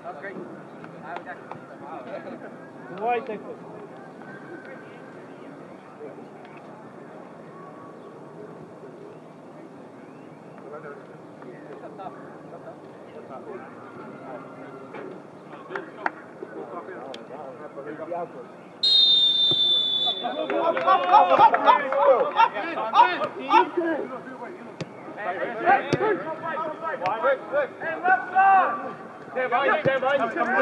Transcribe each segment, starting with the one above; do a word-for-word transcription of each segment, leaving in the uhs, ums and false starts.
That's great. Why take this? Stand by, stand by, stand by.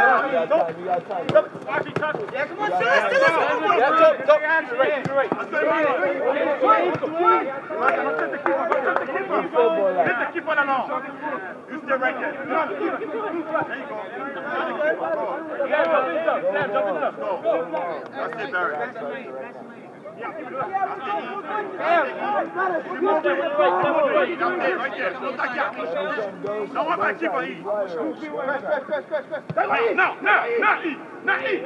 Yeah, come on, still it, still it. Yeah, top, top. You're right, you're right. Hit the keeper along. You stay right there. There you go. Yeah, jump in, jump, Sam, jump in, jump. Go. That's it, Barry. Yeah, keep it up. That's it. Right there. Don't touch that. Don't want my keeper eat. No, no, not eat. Not eat.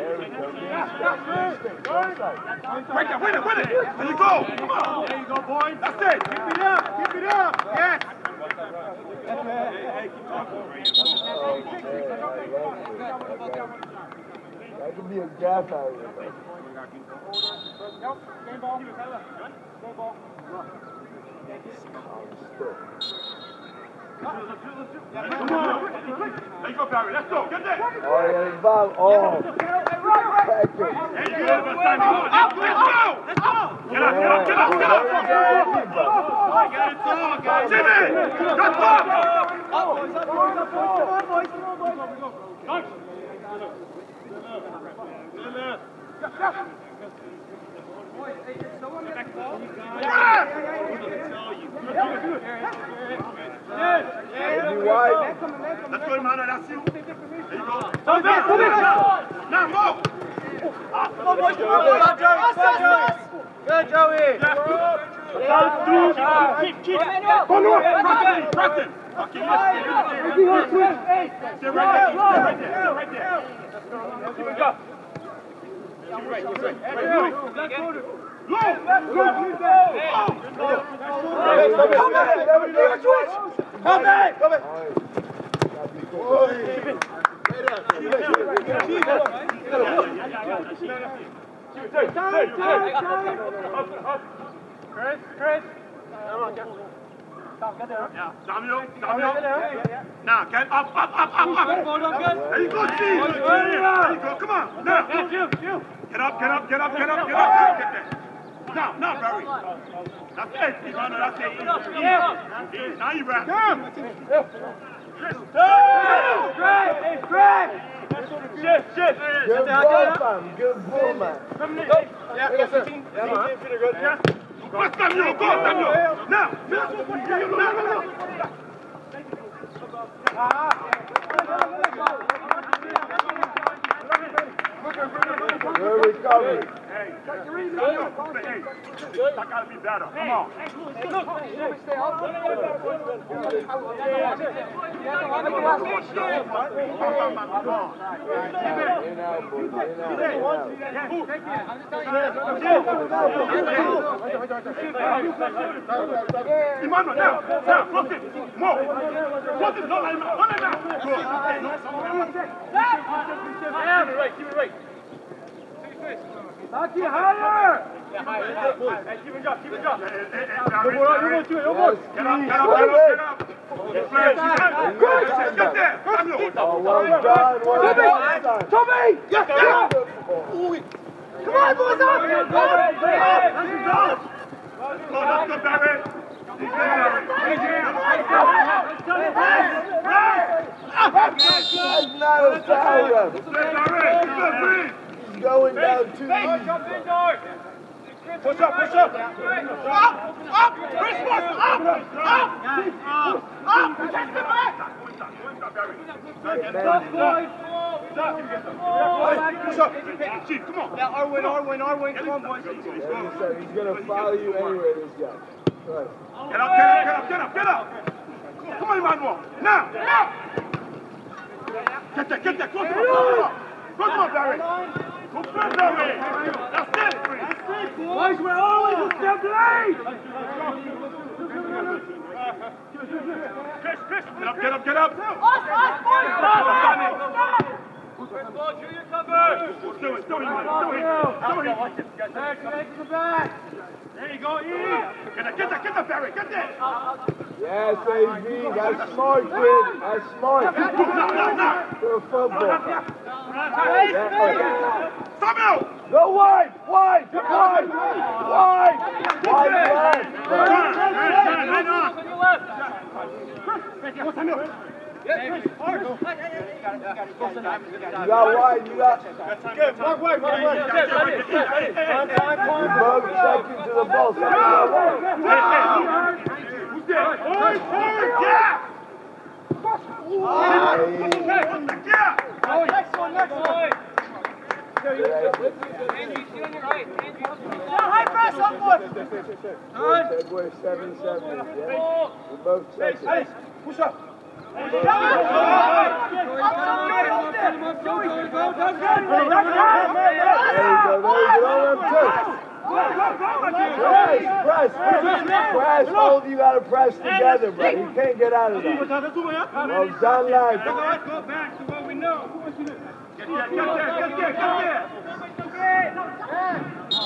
Right there, win it, win it. There you go. Come on. There you go, boys. That's it. Keep it up. Keep it up. Yes. That could be a gap out here. Nope, game ball. Game ball. Oh, Come on. Let's go, Barry. Let's go. Get there. yeah, it's Bob. Oh. Hey, you have a time. Up, let's go. Let's go. Get up, get up, get up, get up. I got it all, guys. Jimmy, let's go. Up, boys, up, boys, up, boys. Come on, boys. Come on, boys. Go. Boys, hey, is someone in the ball? Yeah! Yes! You wide. Let's go, Emmanuel, that's you. There you go. Come back, come back! Now, move! Come on, boys, come on, boys! Good, Joey! Keep, keep! Come on, press him, press him! Okay, let's stay right there. Stay right there, stay right there, stay right there. Keep it up. Keep right, keep right. Right, right. Let's go to... Go! Let's go! Come back! Come back! Chris, Chris. Come on, get yeah, Samuel, Samuel. Now, get up, up, up, up, up. There you go, Steve. There you go, come on. Now. Get up, get up, get up, get up, get up, get there. Now, now, Barry. That's it, Ivana, that's it. Yeah. Now you back. Come. Greg, Greg. Shit, shit. Good ball, man. Good ball, man. Yeah, yes, sir. Yeah. What's Samuel? Go, Samuel. Now. Now, now, now. Good recovery. Hey, hey, that gotta be better. Come on. Hey, look, stay up. Emmanuel, now, now, close it. More. Close it. Don't let him out. Don't let him out. Good. Keep it right, keep it right. Lucky, higher! Yeah, higher, higher. Hey, keep it up, keep it up. You're going to do it, you're going to. Get up, get up, get up, get up. Get there. Oh, well done, well done. Tommy! Yes, yes! Come on, boys, up! Let's go, let's go, Barry. He's going down too easy. Push up, push up. Up, up, Christmas, up, up, up, protect the back. Push up. Chief, come on. Now, Arwin, Arwin, Arwin, come on, boys. He's going to follow you anyway, this guy. Right. Get up, get up, get up, get up, get up. Come on, Emmanuel. Now, now. Get there, get there, close him up, close him up. Close him up, Barry. Go back, Barry. That's it. Boys, we're always a step late. Chris, Chris, get up, get up, get up. Us, us, boys! First ball, Junior cover! Do it, do it, do it, do it. Back, back to the back! There you go, E. Get that, get that, get that, Barry, get that. Yes, A V, that's smart, kid. That's smart. For a football. Samuel! Go wide, wide, wide, wide, wide left. Hang on. On your left! Go, Samuel. You got wide, you got. Mark wide, mark wide. You both second to the ball. Second to the ball. Who's there? Oi, oi, yeah! Yeah! Next one, next one! Yeah. Andrew, you see on your right. Andrew, yeah, high press, up one! Said we're seven seven. Yeah. We're both second. Push up. There you go, there you go. Don't let him Press, press, press. All of you got to press together, bro. You can't get out of that. Well done, lads. Go back to what we know. Get there, get there, get there, get there.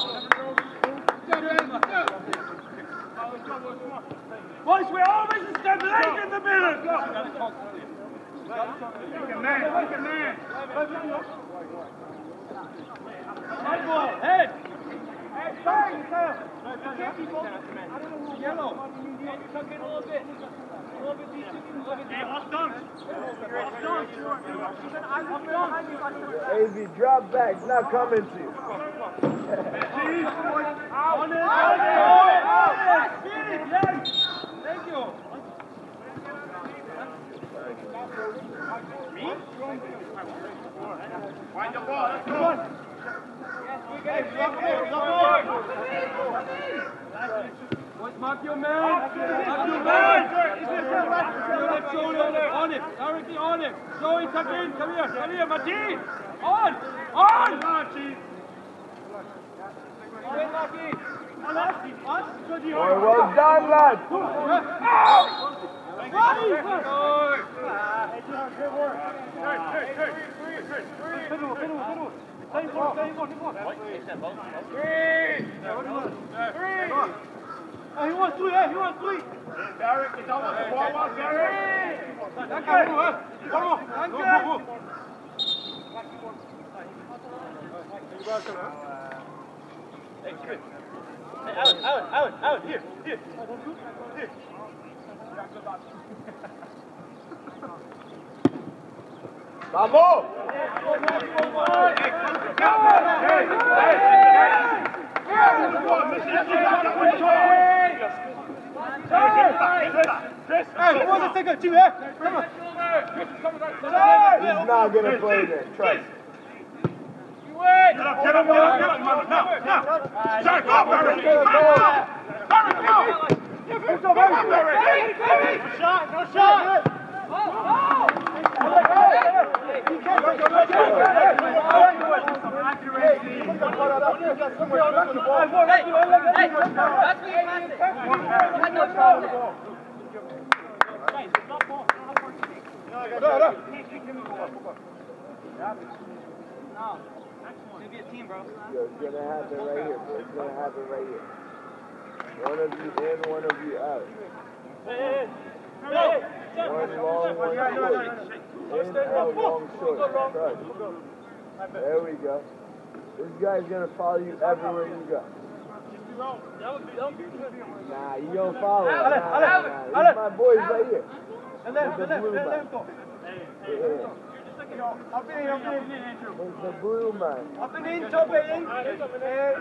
Boys, we're always a step late in the middle. Take a man, take a man. Head! Hey, sorry, Sam. Yellow. Andrew, tuck in a little bit. A little bit deep. A little bit deep. Hey, off dunk. Off dunk. A V, drop back. It's not coming to you. On it. Thank you. Me? Wind the ball, let's go. Boys, mark your man. Mark your man. Left shoulder on him. Directly on him. Joey, tuck in. Come here. Come here, Martin. On. On. Boy, well done, lad. He wants three, he wants three. Derek, it's almost the ball one, Derek. Danke. Come on, danke. Hey, Alan, Alan, Alan, Alan, here, here. Here. Vamos! Hey, who wants to take a two F? Come on. He's not going to play there. Trust. Get up, get up, get up, get up. Now, now. Sorry, go, Barry. Barry, come on. Go, Barry. No shot, no shot. Maybe a team, bro. Yo, it's going to happen right here, bro. It's going to happen right here. One of you in, one of you out. One long, one short. In, out, long, short. Trust. There we go. This guy's going to follow you everywhere you go. Nah, you don't follow him. Nah, nah, nah. These my boys right here. With the blue man. Yeah. Up in, up in, Andrew. With the blue man. Up and in, top it in. Let's go,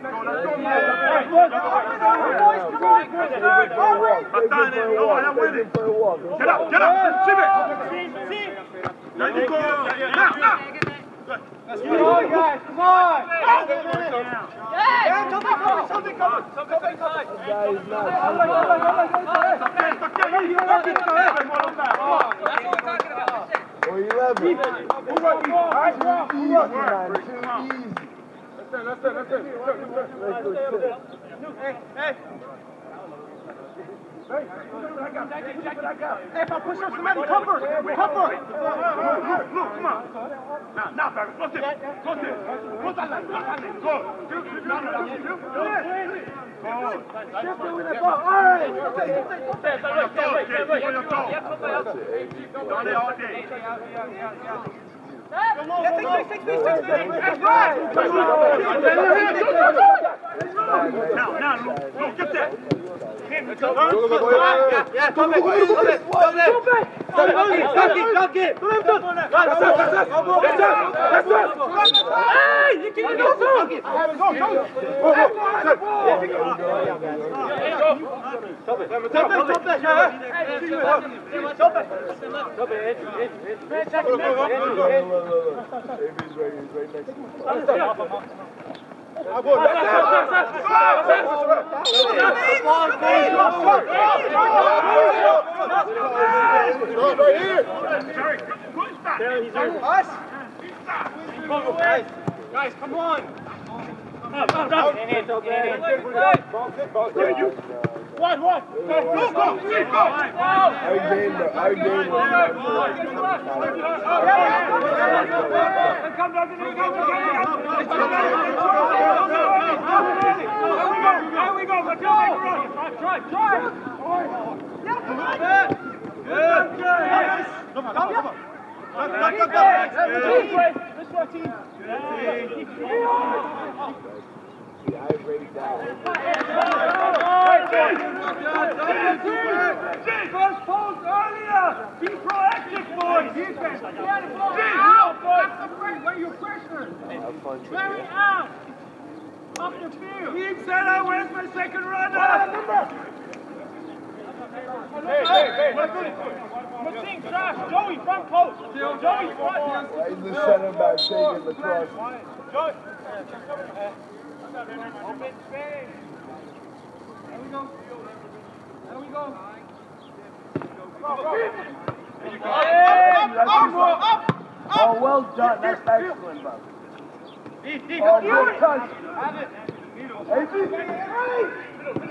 Take him for a walk. Get up, get up. Civic. There you go. Now, now. Come on, guys, come on! Yeah, something coming, something coming. Something coming. This guy is not That's what we're talking about. Or eleven. Who was he? All right, Too easy, man. Too easy. That's it, that's it, that's it. Let's go sit. Hey, hey. Hey, if I push up somebody, cover! Cover! Look, look, come on! Now, now, Barry, close it! Close it! Close that line! Close that line! Go! No, no, no, shoot! Shift it with the ball! Alright! Stand right, stand right, stand right! Done it all day! Yeah, six feet, six feet, six feet! That's right! Now, now, Luke, Luke, get that! Yeah, yeah, come back, come back, come back! Duck it, duck it! That's up, that's up! That's up, that's up! Hey, you can't go through! Go, go! Go, Guys, come on! Up, up, up! One, one! Go, go, three, go! Our game, our game Come down to the go! There we go! Let's go! Try, try! Good, good! Come on, come on! Come, come, come, come! This is our team! Yeah, I break down. First post earlier! Be proactive, boys! Defense! Where are your freshmen? Very out! Up the field! Team center, where's my second runner? Hey, hey, hey! Machine, Josh, Joey, front post! Joey, front! Right in the center back, taking the cross. Joey! Open space! There we go. There we go. Up, up, up! Oh, well done. That's excellent, bro. Oh, good touch. Have it. Hey, hey!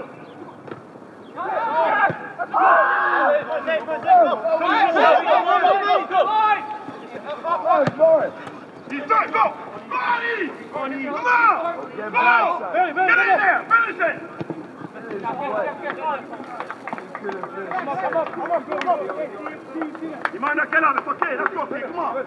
He's done, go! Body! Come on! Get Go! back, Get in there! Finish it! You might not get out, it's okay, let's go, Pete, come on!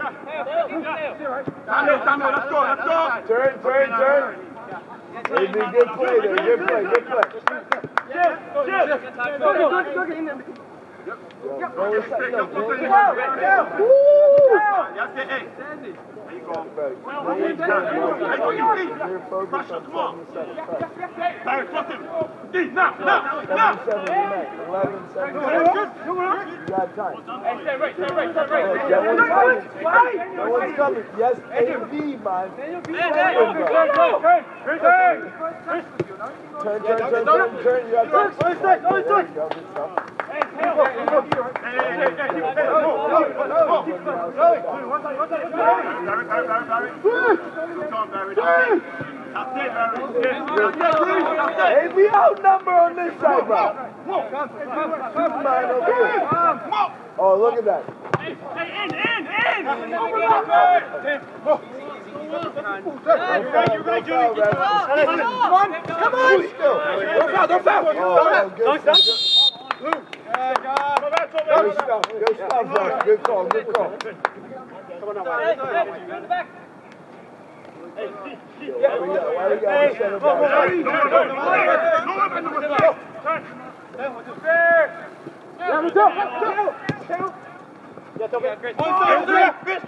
Daniel, Daniel, let's go, let's go! Turn, turn, turn! Hey, good play there, good play, good play. Shift, shift! Go, go, go, go, in there. Yep. Go inside, no, go inside. Down! Woo! That's it, hey! There you go. Hey, Hey, on your feet! you're focused Pressure, on come on! seven, Barry, trust him! D, now, now, now! seven, seven, eleven, seven, you got time. Hey, stay right, stay right, stay right! Oh, that one's coming. That one's coming. Yes, A B, man. Hey, hey, hey, hey! Turn, turn, turn, turn, turn. You got time. Go inside, go inside! There you go, good stuff. Hey, hey, hey, hey, hey, hey, go, go, go, go! Barry, Barry, Barry, Barry! Good job, Barry, that's it! That's it, Barry! That's it! Hey, we outnumber on this side, bro. Come on, over here. Oh, look at that. Hey, in, in, in! Don't foul, You're right, don't Julie! foul, Reverend. Come on, come on! Don't foul, don't foul. Oh, good stuff. Good stuff, good stuff, bro. Good call, good call. Come on now, hey, hey, in the back! Hey, Why we got, why we got to center back? Yeah, let's go, let's go! Yeah, go back, Chris. One, two, three, Chris!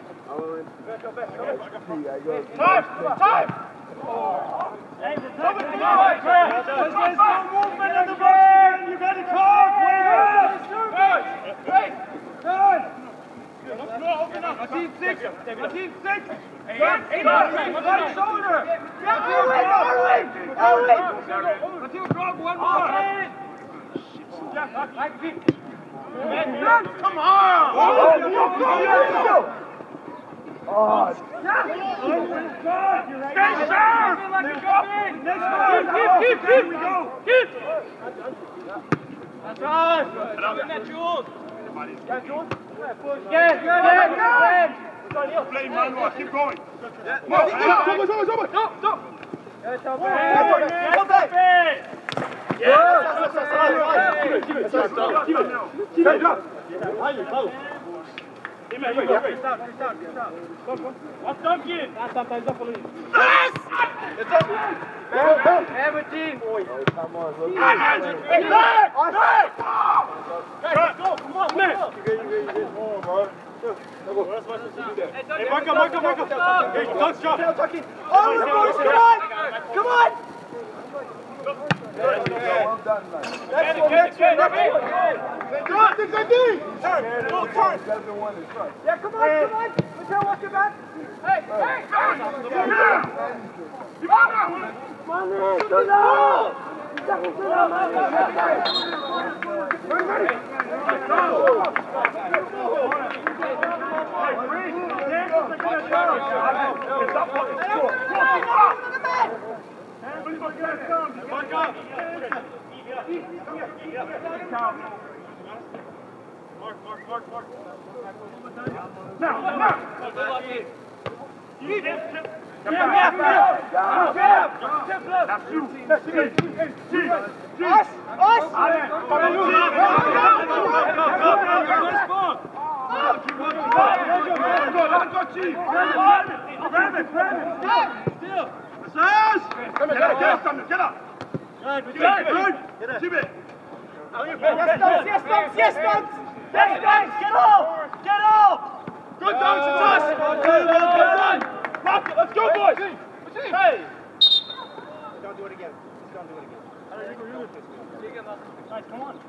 Time, time! Hey, come on, Chris! There's no movement in the box! You got to talk! Hey! Hey! Hey! Open up! A team six! A team six! Eight! One shoulder! Yeah, Erwin! Erwin! Erwin! Let's do a drop one more! Come on! Oh, go, go, go, go! Oh, stay sharp! Keep, keep, keep, keep! That's us! Get that, Jules! Yeah, Jules? Get, get, get! Play, Manuel, keep going. Yeah. No, over, over, over, over. Stop, stop! Get up, man! Get up, man! Yeah! Get up, get up, get up, get up. What's Duncan? That's sometimes up for you. Yes! It's up. Have a team. Oh, come on, look Hey, at hey, this. hey, hey! Guys, let's go. Come on, man. You good, you good, you good. Come on, bro. Hey, Marco, Marco, Marco. Hey, Doug's shot. Oh, come on! Come on! Well done, man. That's one, that's one. Good, good, good. Turn, go, turn. seven one is right. Yeah, come on, come on. Michelle, watch your back. Hey, hey! Come on! Come on! Mark, Mark, Mark, Mark. Now, now! You dip, tip. Yeah, yeah, yeah! Yeah! That's you! That's you! Us! Us! Get up! Yes, Dogs! Yes, Dogs! Yes, Dogs! Yes, Dogs! Get off! Get off! Good Dogs! It's us! Well done! Rock it! Let's go, boys! Hey! Don't do it again. Don't do it again. Guys, come on.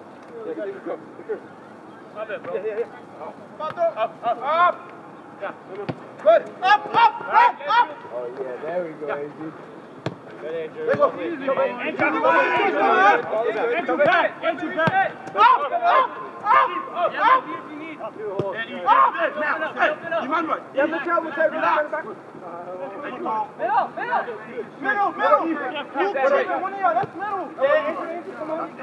Stop it, bro. Yeah, yeah, yeah. Up, up, up, up! Yeah. Good. Up, up, up, up! Oh, yeah, there we go, A J. Good, Andrew. Let's go. Andrew back! Andrew back! Up, up, up, up, up! If you need. Up! Now, hey, Emmanuel. Yeah, Michelle, Michelle, relax. Middle, middle. Middle, middle. Luke, whatever, one of y'all, that's middle. Yeah, Andrew, Andrew, come on.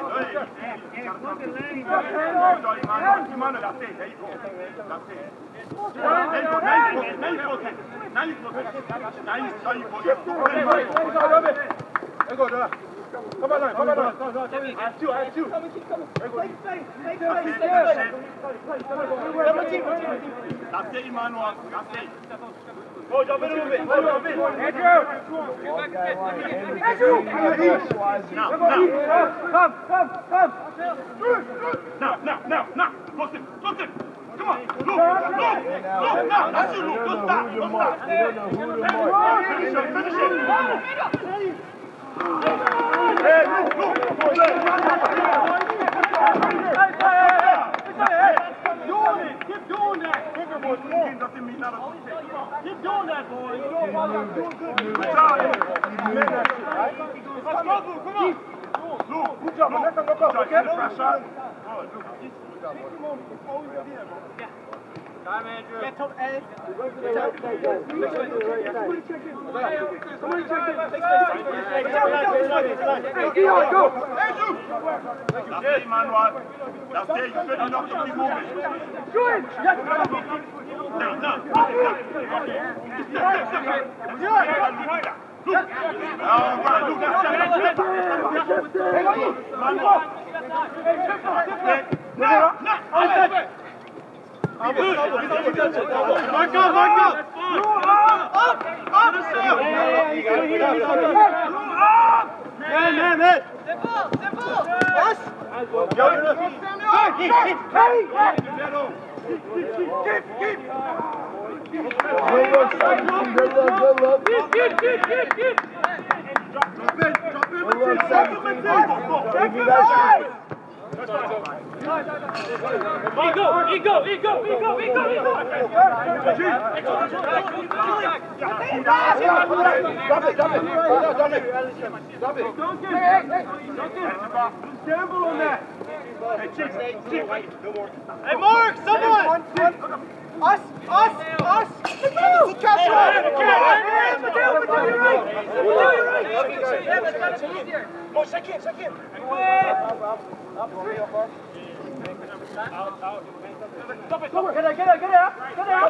Emmanuel, that's it. There you go. That's it. There you go. Now you focus. Now you focus. Now you focus. Now you now you focus. There you go, Dora. Come on, Dora. Come on, Dora. I have two. I have two. Come and keep coming. There you go. Take space. Take space. Take space. That's it, Emmanuel. That's it. Go, jump in a little bit. Go, jump in. Andrew. One guy line. Andrew. Now, now. Come, come, come. Now, now, now, now. Close him. Close him. Come on. Look, look, look. Now, that's you, Luke. Don't stop. Don't stop. Finish it. Finish it. Hey, look, look. Keep doing it. Keep doing that. Doesn't mean nothing. Keep doing that, boy. Good job. Let's go, Luke. Come on. Luke, good job. Let them go. Okay? Pressure. Good job, boy. Time, Andrew. Get to A. Somebody check in. Hey, go. Andrew. That's it, Manuel. That's it. You good enough to keep moving. Good. Yes. Now, now. Look. All right. Look. Hey, look. Manuel. Now, now. Mark up, mark up! Up! Up! Man, man, man! Simple! Simple! Yes! Keep, keep, keep! Good luck, Simon. Good luck, good luck. Keep, keep, keep, keep, keep! Drop in, drop in, Good luck, Simon. Drop Give me that shit. Ego, ego, ego, ego, ego, ego! Drop it, drop it! Drop it! Drop it! Duncan! Hey, hey, hey! Duncan! Gamble on that! Hey, Chief, Chief, wait. No more. Hey, Mark, someone! Us, us, us! Let's go! Hey, Mo, check in, check in. Stop it, stop it. Get it, get it, get it. Get it.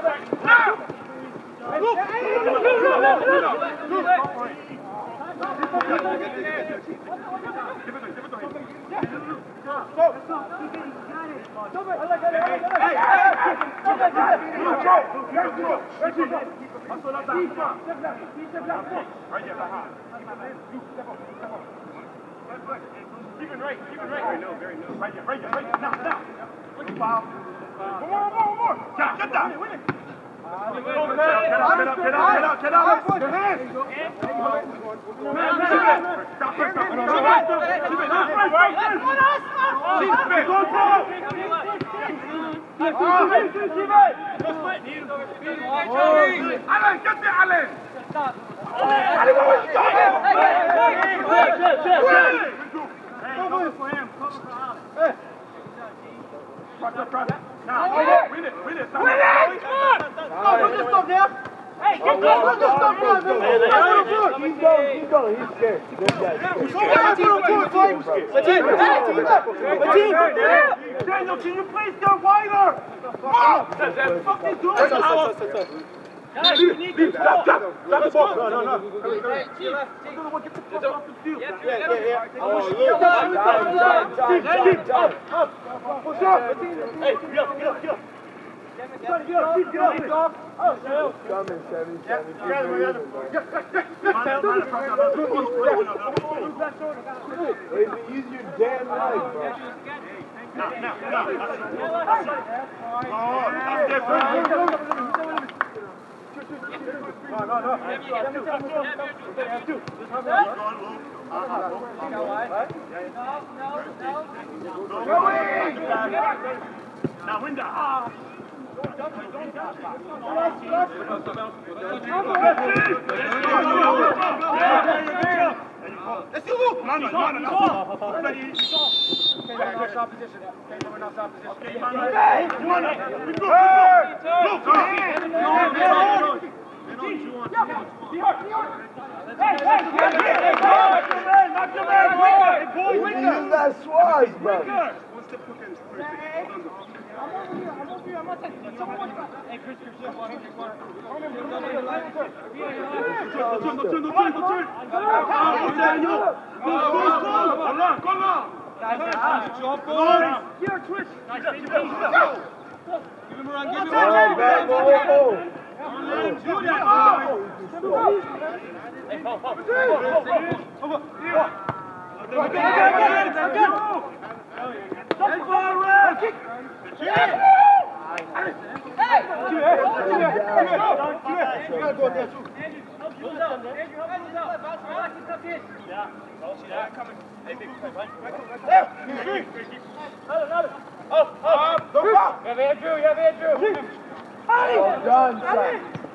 Keep it right, keep it right. Very low, very low. Right there, right there, right there. Now, now. Foul. One more, one more, one more. Get, get down. Get up, get up, get up, get up, get up. Your hands. Stop, stop, stop. Alan, get there, Alan. Alan, stop him. Cover for him, cover for Alan. Cross up, cross up. Now, win it, win it. Win it! Come on! Go, put this stuff there. Hey, get go, put this stuff there. He's going, he's going, he's scared. This guy's scared. Daniel, can you please go wider? Come on! What the fuck is doing? Guys, we need to Stop, stop, stop the ball. No, no, no. Hey, Chief, Chief. Get the fuck off the field. Yeah, yeah, yeah. Oh, look. Time, time, time, time, time. Push up. Hey, get up, get up, get up. Get up, get up, get up. Oh, Coming, Chevy, Chevy. Keep moving, man. Use your damn life, bro. Now, now, now. Oh, that's different. No, no, no. Now, Winda. Let's go. No, no, no, no. Ready? Okay, we're not position. Okay, we're not position. Okay, man. Hey, one. Go, go, go. Use that swaz, bro. Hey, Chris, you're so one. Here, twist. Give him a run, give him a run. Do that. Hey, Paul, Paul. Over. Well done, son.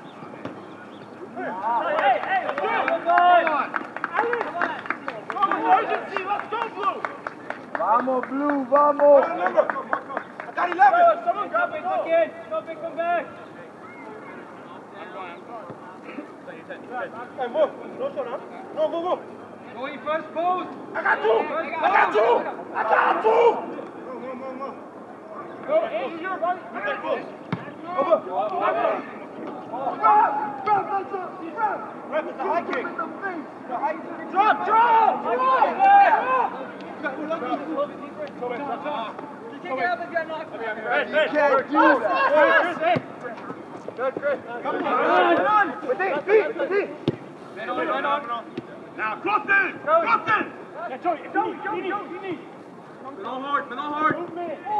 Hey, hey, come on. Emergency, let's go, Blue. Vamos, Blue, vamos. I got eleven. Someone grab it, look in. Stop it, come back. Hey, move. No, shut up. No, move, move. Go in first post. I got two. I got two. I got two. Move, move, move, move. Go, Andrew, you're right. Get that close. Over. Rep, it's a high kick. Drop, drop! You can't get up if you're knocked. You can't do that. Good, Chris. Come on. Run! Within, feet, within. Man on, man on. Now, cross in! Cross in! Yeah, Joey, if you need, you need, you need. Man on hard, man on hard. Oh,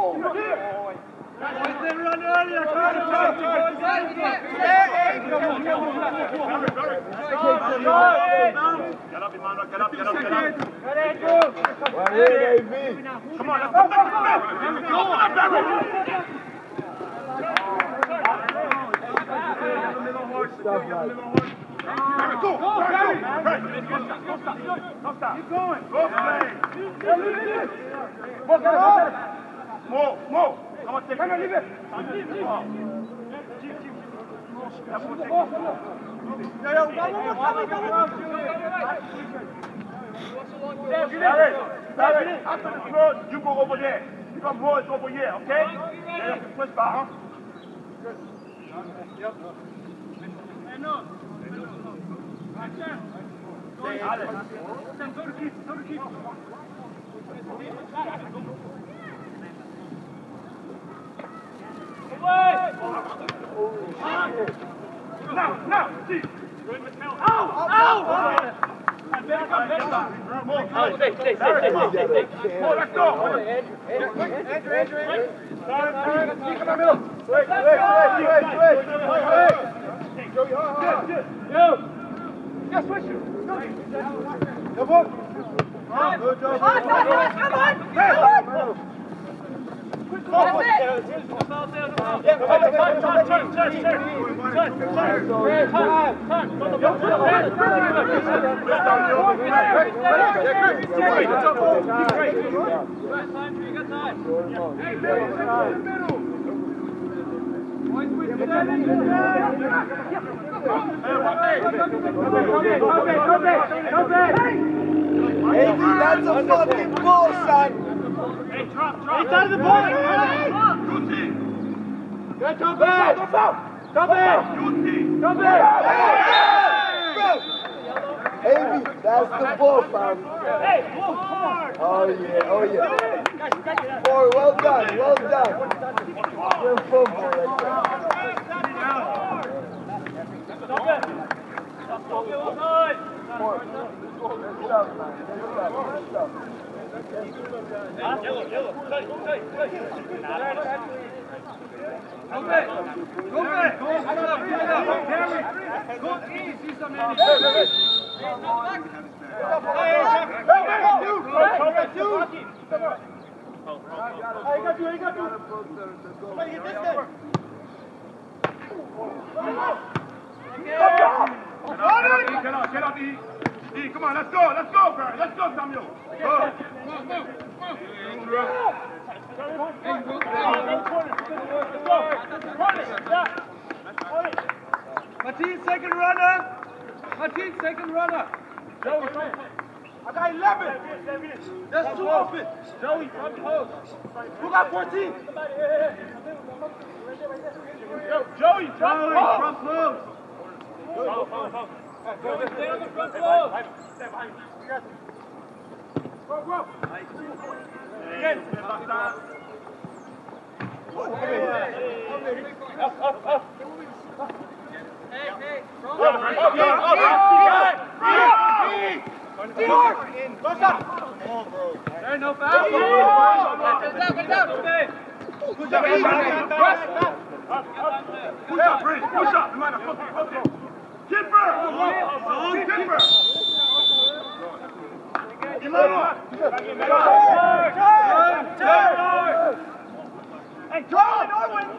run earlier, come on, come on, come on. Get up, Emmanuel, get up, get up, get up. Right here, A V. Come on, let's go back to back. Stuff like Go, go, go. Keep going. Go play. Move, move. Come on, take it. Leave it. Yo, yo, one more time, one more Barry, Barry, after the throw, you go over there. You come roll it over here, okay? Yeah, you switch back, huh? Yep. Hey, no. Hey, Alex. Go to keep, go to keep. Away! Now, now, see. Out! Out! Oh, stay, stay, stay, stay, stay, stay. Oh, let's go. Andrew, Andrew, Andrew, Andrew. Come on, middle. Wait, wait, wait, wait, wait. Joey, ha, ha. Yo. Yeah, switch you. Go, boy. Good job. Come on, come on. Hey. That's it. Yeah, turn, turn, turn, turn, turn, turn. Turn, turn. Hey, that's a fucking ball, son. Hey, drop, drop. He's out of the ball. Good, Jump back. Jump back. Jump back. Amy, that's the ball, fam. Hey, move hard. Oh yeah, oh yeah. Boy, well done, well done. Good football, right there. Stop it. Stop it, well done. Good stuff, man. Good stuff, good stuff. Yellow, yellow. Tight, tight, tight. Go back. Go back. Go back. Go easy, some man. Hey, Get out, get out the heat. E, come on, let's go, let's go, Barry. Let's go, Samuel. Go. Martin, second runner. Martin, second runner. Joey, come. I got eleven. That's too open. Joey, front post. Who got fourteen? Yo, Joey, front Joey, post. front post. Follow, follow, follow. Joey, stay on the front post. Stay behind. Go, go. Again. Up, up, up. Hey, hey. Up, up, up, up. There's no foul. Get down, get down. Okay. Push up, push up, Prince. Push up. You might have fucked it. Keeper. Keeper. Emmanuel. Hey, draw it, Norwin.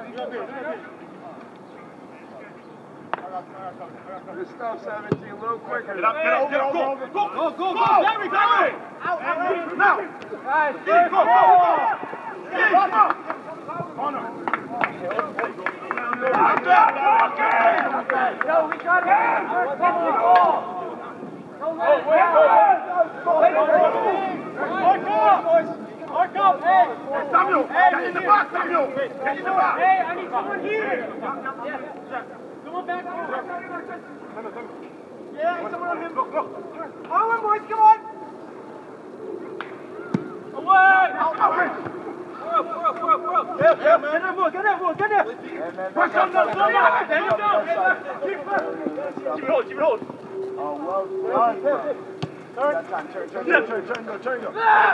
Good stuff, seventeen, a little quicker. Get up, get up, get up. Go, go, go, go, go. Barry, Barry. Now. Guys, Go, go, go. Come on. Corner. okay. Yo, we got it. Let's go. Don't let it Mark up, boys. Mark up, hey. Samuel, get in the box, Samuel. Get in the box. Hey, I need someone here. Someone back here. Yeah, someone on him. Look, look. Owen, boys, come on. Away. Out, out, Prince. We're up, we're up, we're up, we're up. Yeah, yeah, man. Get that ball, get that ball, get that. Push up, no, no, no. Daniel, no. Keep it hold, keep it hold. Oh, well done, bro. Turn, Turn, turn, turn, Yeah. turn, turn, go, turn, go.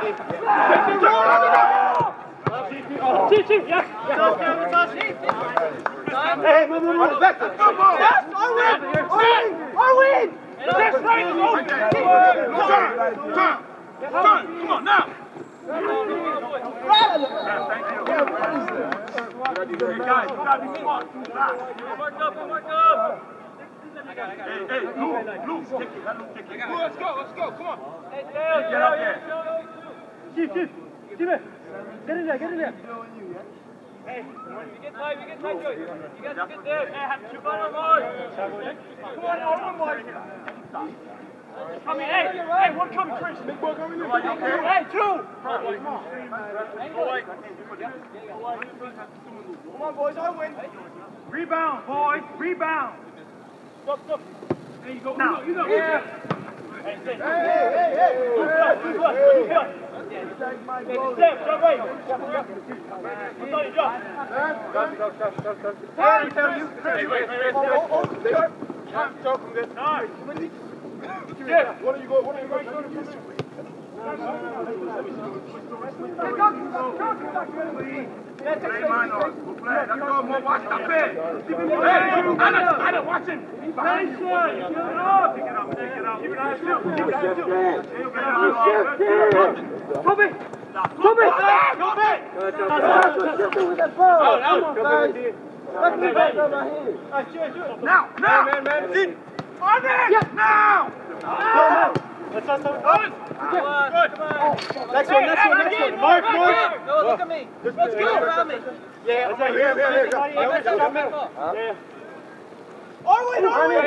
Chief, chief, yes. Hey, move, move, move. Back. Yes, Arwin! Arwin! Arwin! Next right, go. Turn, turn, turn. Come on, now. Yeah, what is this? Hey, guys, you gotta be smart. Fast. Mark up, mark up. Hey, hey, Luke, Luke, take it, let Luke take it. Let's go, let's go, come on. Get up there. Chief, chief. Chief. Get in there, get in there. Hey, you get tight, you get tight, Joey. You guys get there. Hey, two on one. Come on, over one. Coming, hey, hey, one coming, Chris. Big boy coming in. Hey, two. Come on, boys, I win. Rebound, boys, rebound. Stop, stop. There you go. Now, you know. Yeah. Hey, hey, hey, hey. Good play, good play, good play. Step, jump right. What's on your job? Hey, tell you. Hey, wait, wait, wait. Oh, oh, oh. Talk from this. Nice. Yeah. What are you going? What are you going? Let's go, more watch the pin. Hey, Anna, Anna, watch him. He's behind you. Pick it up, pick it up, pick it up. Keep it on you. Keep it on you. Come in. Come in. Come in. Now, now. Man, man, man. On it. Now. Now. Let's not stop. Good. Good. Next one, next one, next one. Mark, Mark. No, look at me. Let's go around me. Yeah, Let's go. Here, here, here. Yeah. Arwen, Arwen.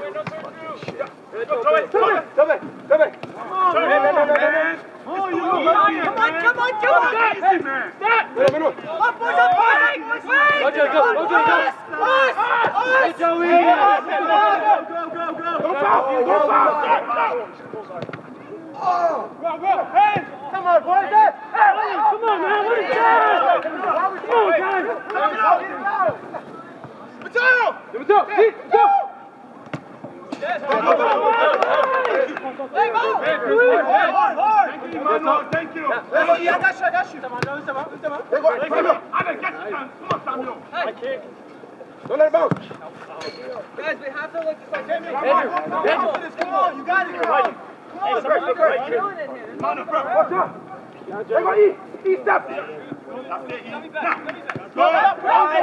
Come in, come in. Come in, come in. Come on, man. Oh, you Come on, come on, do it. Easy, man. Stop. Up, boys, up, boys. Go, Joey, go, go, go, go. Hey, Joey. Go, go, go, go. Go foul, go foul. Oh. Go, go. Hey, come on, boys. Hey, come on, man. What is that? Come on, guys. Mateo. Mateo. Mateo. Yes, Go, go, go. Hey, go. Hard, hard. Thank you, Emmanuel. Thank you. Hey, I got you, I got you. Come on, come on, come on. Hey, go, Samuel. Anna, get it done. Come on, Samuel. Hey. Don't let it bounce. Guys, we have to look at this. Andrew, Andrew, come on, you got it. Come on. Come on, Greg, Greg. Emmanuel, bro. What's up? Hey, go, eat. Eat step. That's it, easy. Let me back, let me back. Go up.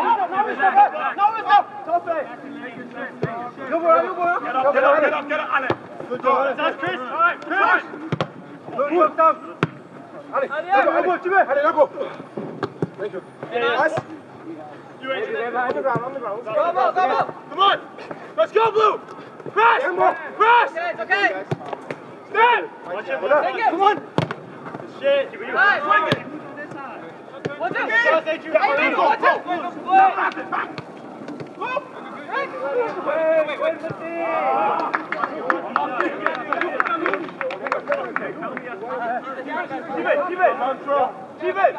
You boy, you boy. Get up, get up, get up, get up, Alex. Good job. That's Chris. All right, Chris. Good work, Tom. Allez, allez, go, tu veux? Allez, là, go. Thank you. Nice. You ain't in there. On the ground, on the ground. Go, go, go, go. Come on. Let's go, Blue. Press. Press. Okay, it's okay. Stand. Take it. Come on. Shit. Nice. Swing it. What's up? Hey, Hey, go, what's go, up? go. Wait, Back it, back. wait, wait. J'y vais, j'y vais. J'y vais.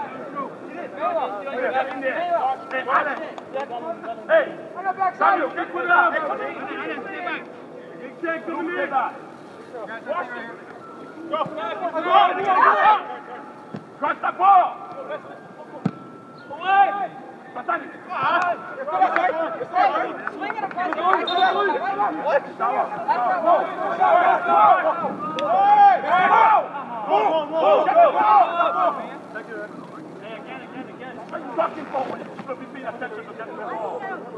Hey, Samuel, get with up. Big tank coming in. Watch it. Go. Go. Cross the ball. Away. Patani. Swing it across the board. What? Move, move, move. Thank you. Hey, again, again, again. Why are you ducking forward? You should be paying attention to get the ball.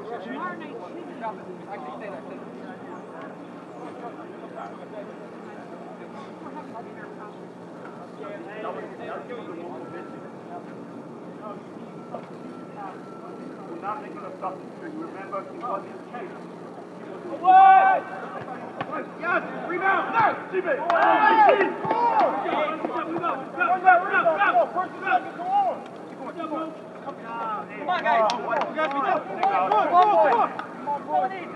We're not making a substitute. Remember, it was his case. Away! Yes, rebound! Yes, Jimmy! Hey! Come on, guys. You guys be tough. Come on, come on, come on. Come on, in.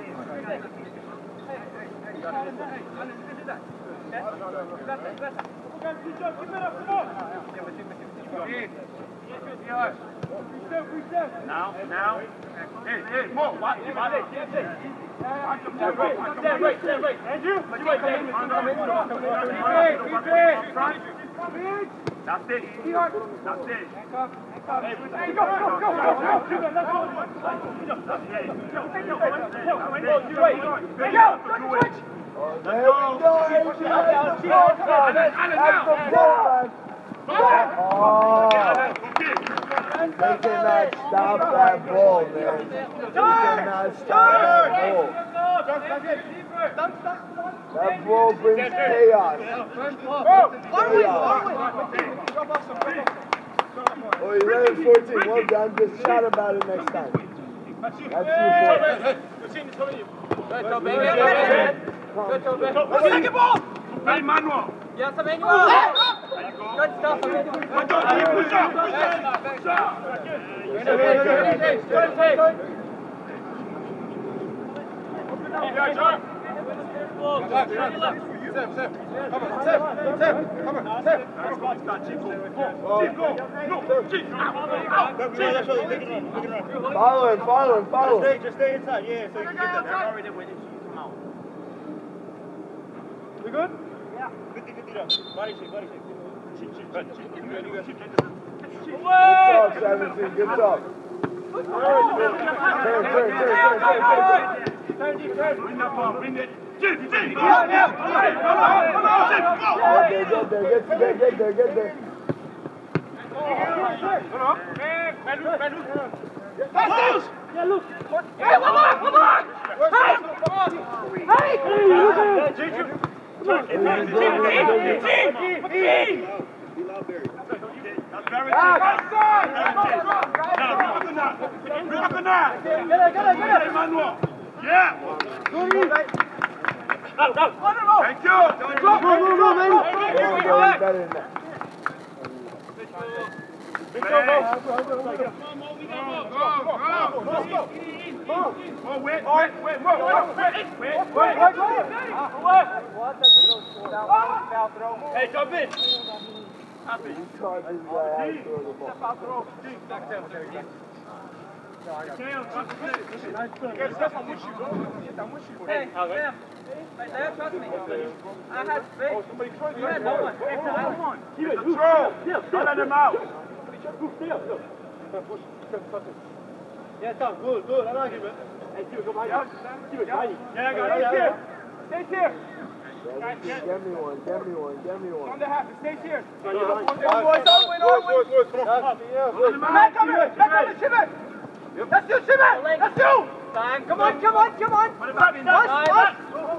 Now, now. Hey, hey, more. Watch him, watch him. Watch him, stand right, stand right, stand right. Andrew, you right there. Keep it. That's it. That's it. Hey, go, go, go, go, go. You right. Hey, yo, switch. There we go, Oh, they cannot stop that ball, man. They cannot stop that ball. That ball brings chaos. Chaos. Oh, eleven fourteen. Well done. Just shout about it next time. That's you, boy. Good job, baby. Good job, baby. Second ball. Hey, Manuel. Yes, Emmanuel. There you go. Good stuff, Emmanuel. Push up, push up, push up. Good take, good take. Yeah, John. Follow him, follow him, follow him. Just stay inside, yeah, so you can get that. They're already waiting to come out. We good? Yeah. fifty fifty down. Body shake, body shake. Cheek, cheek, cheek, cheek. You good, you good. Good talk, seventeen. Good talk. Turn, turn, turn, turn, turn, turn. Bring that ball, bring it. Jim, Jim, go! Get there, get there, get there, get there, get there. Yeah, look. Hey, one more, one more. Hey, hey, hey. Yeah. Thank you. Go, go, go, go, man. Better than that. Go, go, go. Oh, wait, wait, wait, wait, wait, wait, wait, hey, jump in. Happy. You caught this guy out throw the ball. Step out the rope. Back down. Hey, Sam. Right there, trust me. I had faith. You had no one. I had one. Keep it. Control. Don't let him out. Yeah, Tom, good, good. I like it, man. Hey, keep it, go behind you. Keep it, behind you. Yeah, go. Stay here. Stay here. Get me one, get me one, get me one. On the half. Stay here. Boys, boys, boys, boys, come on. Come here. Come here. Shimmer. That's you, Shimmer. That's you. Time. Come on, come on, come on. What about Rush, that? rush.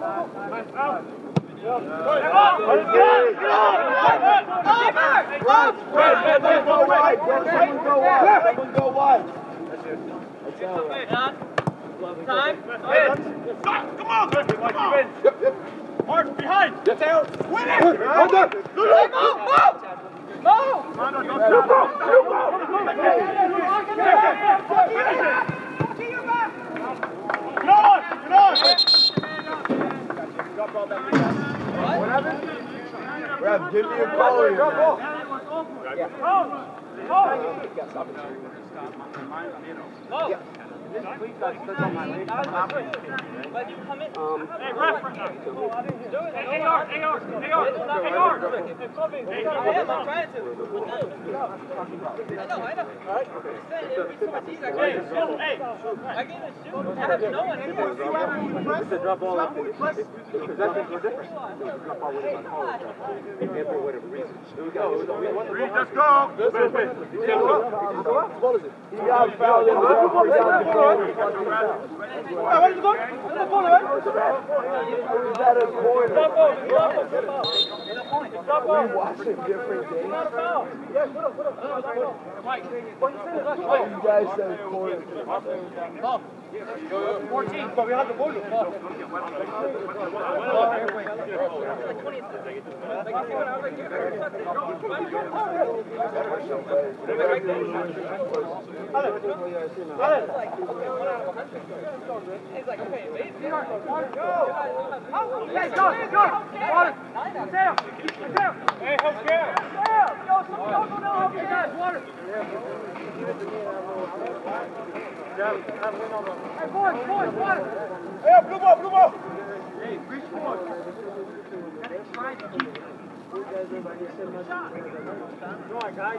Go wide, go wide, go wide. That's all right. Time. Stop. Come on. Come on. Mark behind. Get down. Win it. Hold on. Move, move, move. Move. Mano, don't you go. You go. Get on. Get on. What happened? Rev, give me a call here, man. But you come in. Hey, ref. Hey, A R, A R, A R, A R. I am, I'm trying to. I know, I know. Alright, okay. It's so much easier. Hey, shoot, hey. I can even shoot. I have no one anymore. It's a drop ball out. Because that thing's no different. Drop ball with my college. For whatever reason. Here we go. Reed, let's go. What is it? He got fouled in the ref. He got the phone. Where did you go? Where's the ball, right? He's at a corner. We watching different games. You guys said corner. fourteen. But we have the ball. He's like, okay, wait. Hey, go, go. Water. Sam. Sam. Hey, help Cam. Sam. Go, go, go, go. Hey, guys, water. Hey, boys, boys, water. Hey, blue ball, blue ball. Hey, reach forward. Try to keep it. Come on, guy.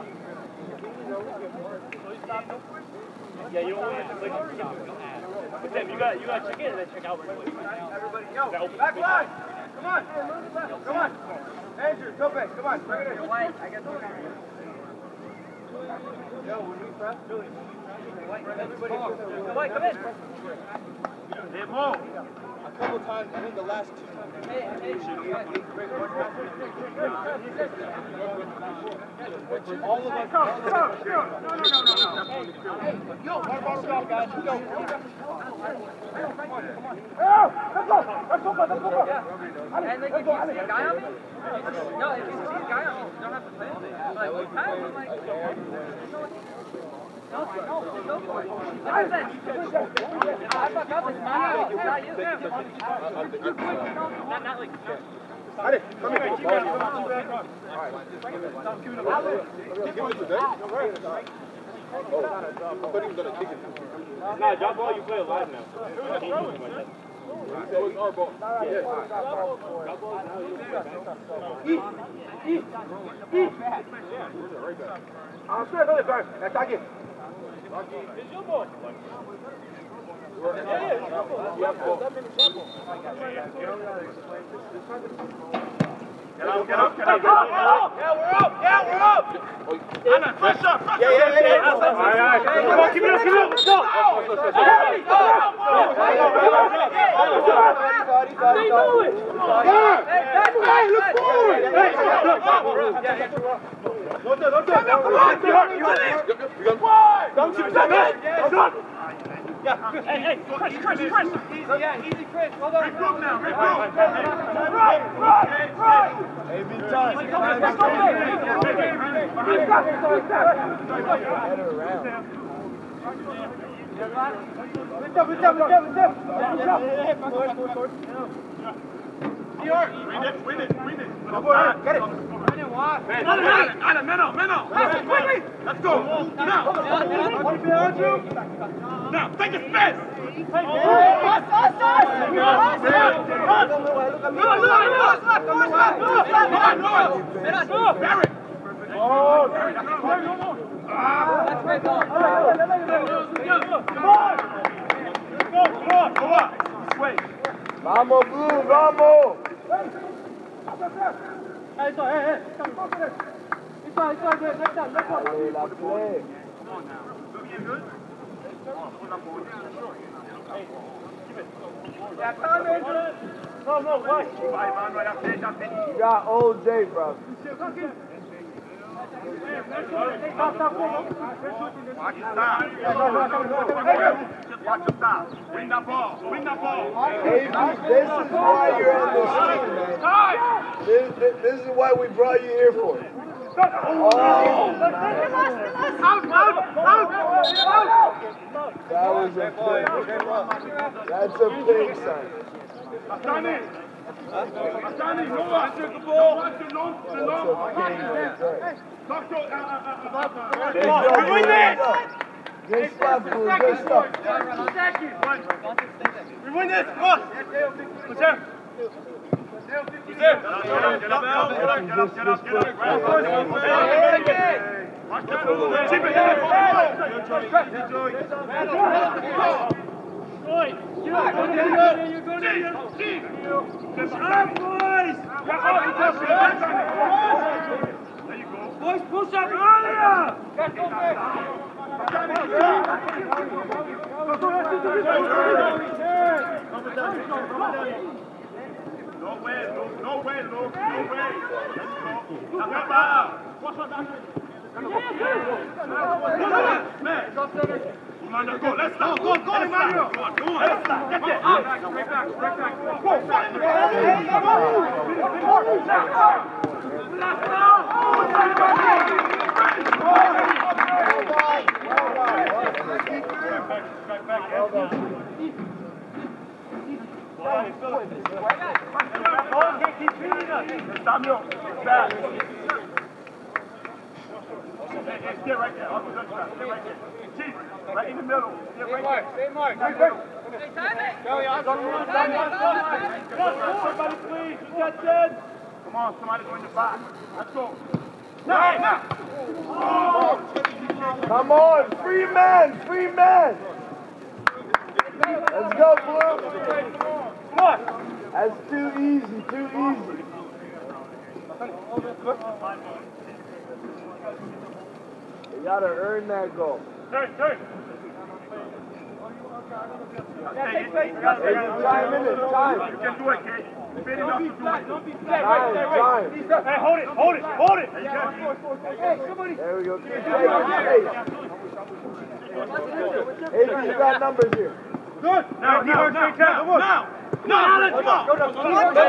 Yeah, you don't want to click it. But Tim, you got you got to check in and then check out right away. Everybody, yo, back line. Come on. Come on. Andrew, go back. Come on. Bring it in. White, I guess we're going. Yo, when we press, Billy. White, everybody. White, come in. Mo. A couple times, I think the last two times. All of us. Go, go, go. No, no, no, no, no. Yo, one ball shot, guys. Go. Hey, like, if you see a guy on me, no, if you see a guy on me, you don't have to play him. Like, what time? I'm like, no, no, go for it. Like I said, I fuck up, it's my fault, it's not you. Not, not like, Allez, come here. Keep it. All right. Give it to Dave. Oh, I thought he was going to kick it. Nah, drop ball, you play alive now. Can't use him like that. So it's our ball. Yeah. Drop ball now, you play Eat. Eat. Eat. I'm sure another guy. Attack it. It's your ball. Yeah, yeah, it's your ball. Yeah, ball. Get up, get up, get up, get up. Yeah, we're up. Yeah, we're up. Anna, pressure, pressure. Yeah, yeah, yeah, yeah. All right, all right. Come on, keep it up, keep it up. Let's go. Stay moving. Hey, look forward. Hey, don't do, don't do. Come on, come on. Don't keep it. Hey, hey, Chris, Chris, Chris. Easy, yeah, easy, Chris. Hold on. Regroup now, regroup. Right, right, right. Hey, be tough. Get her around. Lift up, lift up, lift up, lift up. Win it, win it, win it. Get it. Anna, Menno, Menno. Let's go. Now. Now, take a space. Barrett. Oh, That's great ball. Come on. Go, come on, go on. This way. Vamos, Blue, vamos! hey, so, hey, hey. Come, come, come. Inside, inside, there. Next time, next one. Allez, la play. Come on now. Vivian good? Yeah, come in. No, no, watch. Vai, man, right up there, jump in. You got O J, bro. Watch your style. Just watch your style. Win that ball. Win that ball. Hey, this is why you're on this team, man. This, this, this is what we brought you here for. Oh, Out, out, out. that was a pig. That's a pig, son. Astani. Astani, no one. No one to long, to That's long. a pig right there. Doctor, uh, uh, uh, Good uh, stuff, we win Blue. this. Good stuff, Blue. Good stuff. We win this. Come on. What's that? Get up, get up, get up, get up, get up, get up. Watch that. Keep it. Boys, push up earlier! No way, Luke. No way, Luke. No way. Let's go. Now, watch out. Emmanuel, go. Let's start. Go, go, Emmanuel. Go on, go on. Let's start. Get there. Straight back, straight back. Go, find the Samuel, back. Hey, hey, stay right there. Uncle Dutchman, stay right there. Chief, right in the middle. Stay right there. Stay mark. Right there. Hey, time it! Go, yeah, go, run, run, run, run. Somebody please, you got ten. Come on, somebody go in the back. Let's go. Now, now. Oh. Come on, free man, free man. Let's go, Blue. Come on. That's too easy, too easy. You gotta earn that goal. Turn, turn. Hey, time in it, time. You can do it, kid. Fit enough to do it. Time, time. Hey, hold it, hold it, hold it. There we go. Hey, you got numbers here. Good. Now, now, now, now, now. Now, let's go. Go, go, go.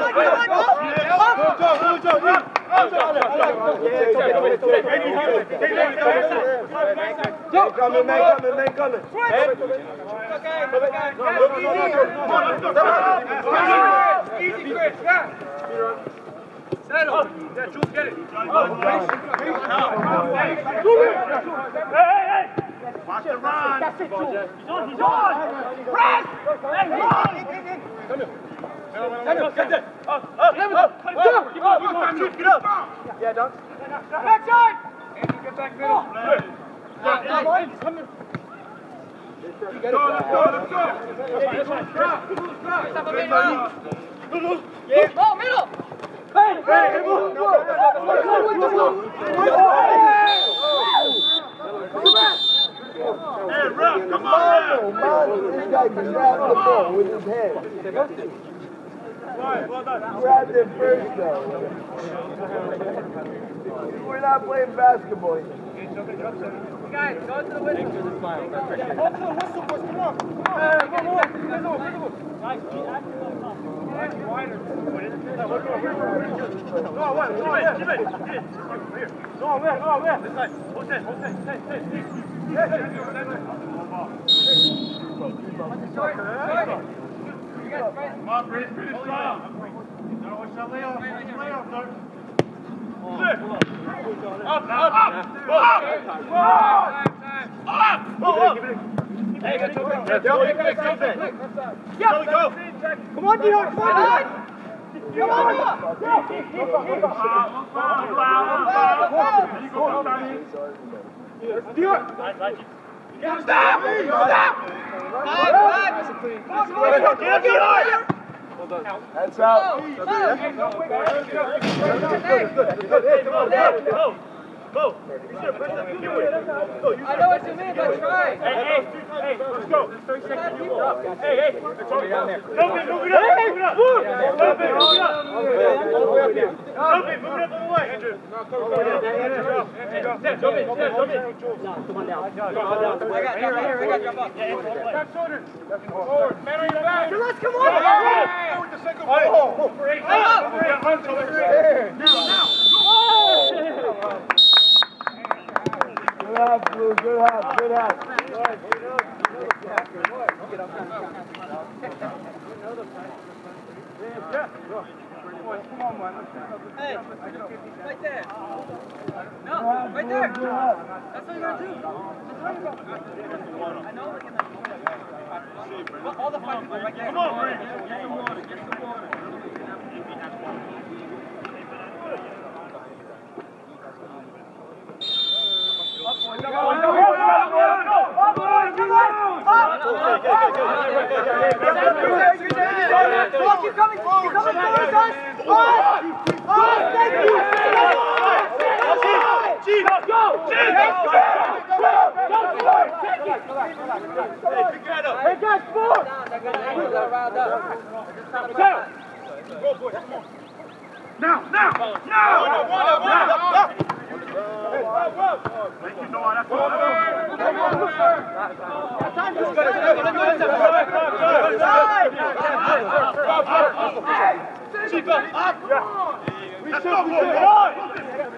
Go, coming, man, coming, man, coming. Easy, Chris. Settle. Yeah, Jules, get it. Hey, hey, hey. Watch the run. That's it, Jules. He's on, he's on. Press. Hey, run. Come here. Daniel, get there. Up, up, up. Get up. Get up. Get up. Yeah, Dunk. Backside. Andrew, get back middle. Come here. Let's go, let's go, let's go. Oh, middle. Hey, hey, move, move. Hey, Ruff, come on, Mano, man. Mano, this guy can grab the ball with his hand. Grabbed it first, though. We're not playing basketball here. Guys, go to the window. Go to the whistle, boys. Come on. Come on. Hey, one more. Visible, visible. Guys, keep acting like that. Wider. No, what? Go on, yeah. Give it. Give it. Here. Go on, where? Go on, where? This side. Hold that. Hold that. Stay, stay, stay. Yeah, yeah. Come on, Chris, finish strong. Now watch that layoff. Layoff, Dirk. Up, up, up. Up. Up. Up. Hey, go, go, go. Go, go. Come on, Dion. Come on, Dion. Come on, Dion. Dion. Stop! Stop! Get up, Dion. That's out. Go! You should push that. You it. Go. I know what you mean, but try. Hey, hey, hey, let's go. thirty seconds. Hey, hey. Move it, move it up. Move it up. Move it up. Move it, move it up. Move it, move it up on the way. Andrew. No, come on. Andrew, jump in. Jump in. Come on down. I got here, right here. I got jump up. Back shoulder. Forward. Man on your back. Let's come on. Forward the second ball. For eight. Now, now. Good half, Blue. Good half. Good half. Come on, man. Hey, right there. No, right there. That's what you gotta do. I know we're gonna. All the fighting right there. Come on, Brady. Get some water. Get some water. Keep coming, keep coming towards us! Chief, let's go! Chief! Hey guys, four! Now, now, now! Now! Make you know that's all. Chief up! Up! Let's go, boy!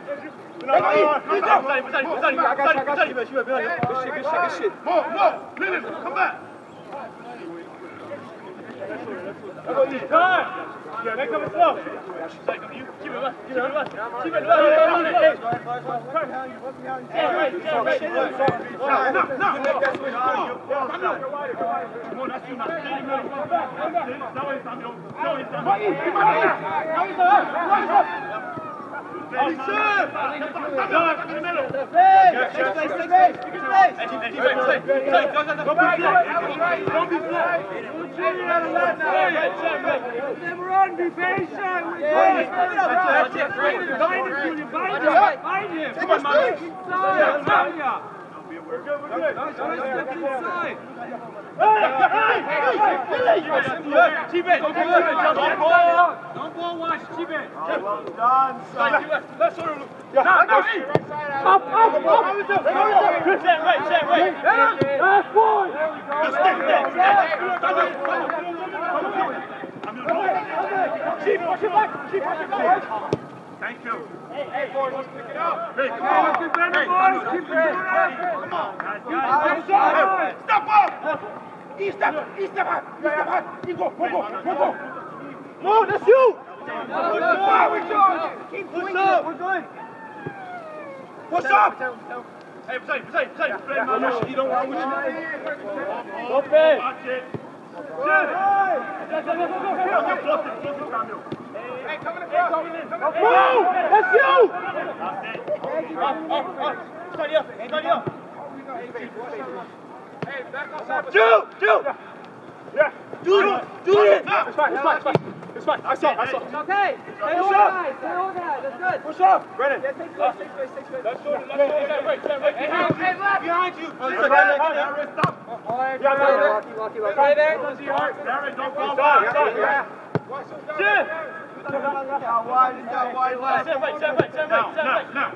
More, more! Finish, come back! Yeah, make them slow. You keep it left. Keep it left. Keep it left. Hey, hey, hey, hey. Now, now, now! Come on, that's you now. That way, Samuel. That way, Samuel. Hey, sir! Samuel, in the middle. Hey, take space, take space. Take space. Hey, keep it safe. Safe. Don't be flat. Don't be flat. Never run. Be patient. That's it. Bind him, Julian. Bind him. Bind him. Come on, man. Inside. We're good, we're good. Nice, nice, step inside. Keep it. Don't ball. Don't ball watch. Keep it. Well done, son. Let's sort of. Up, up, up. Good set, right, set, right. Last one. Keep pushing back. Keep pushing back. Thank you. Hey, hey, boys, let's pick it up. Hey, come on. Hey, Keep it up. come on. Hey, step up. East step, east step up, east step up. You go, go, go, go, go. No, that's you. Keep pushing up. We're good. What's up? Hey, beside, beside, beside. You don't want to Go, Ben. Watch it. Hey, coming across. Move! That's you! Up, up, up. Study up, study up. Hey, back outside. Shoot! Shoot! Yeah. Do it! Do it! It's fine, it's fine, it's fine. It's fine. I saw, I saw. It's okay. Stay organized. Stay organized. That's good. Push up! Brennan. Yeah, take space, take space, take space. Let's go, let's go. Stand right, stand right. Hey, hey, left. Behind you. Stop. Yeah, Lucky, lucky, lucky. Stay there. Barry, don't fall Stop, back. stop. Jim! Got wide, he's got wide left. Stand right, stand right, stand right, stand right. Now,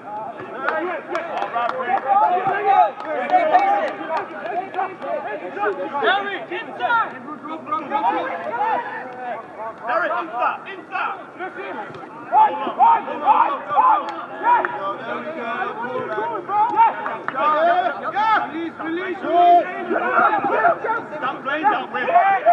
Stay patient. Harry, inside! Barry, inside, inside. Right, right, right, right! Yes! Release, release, Stop playing that way.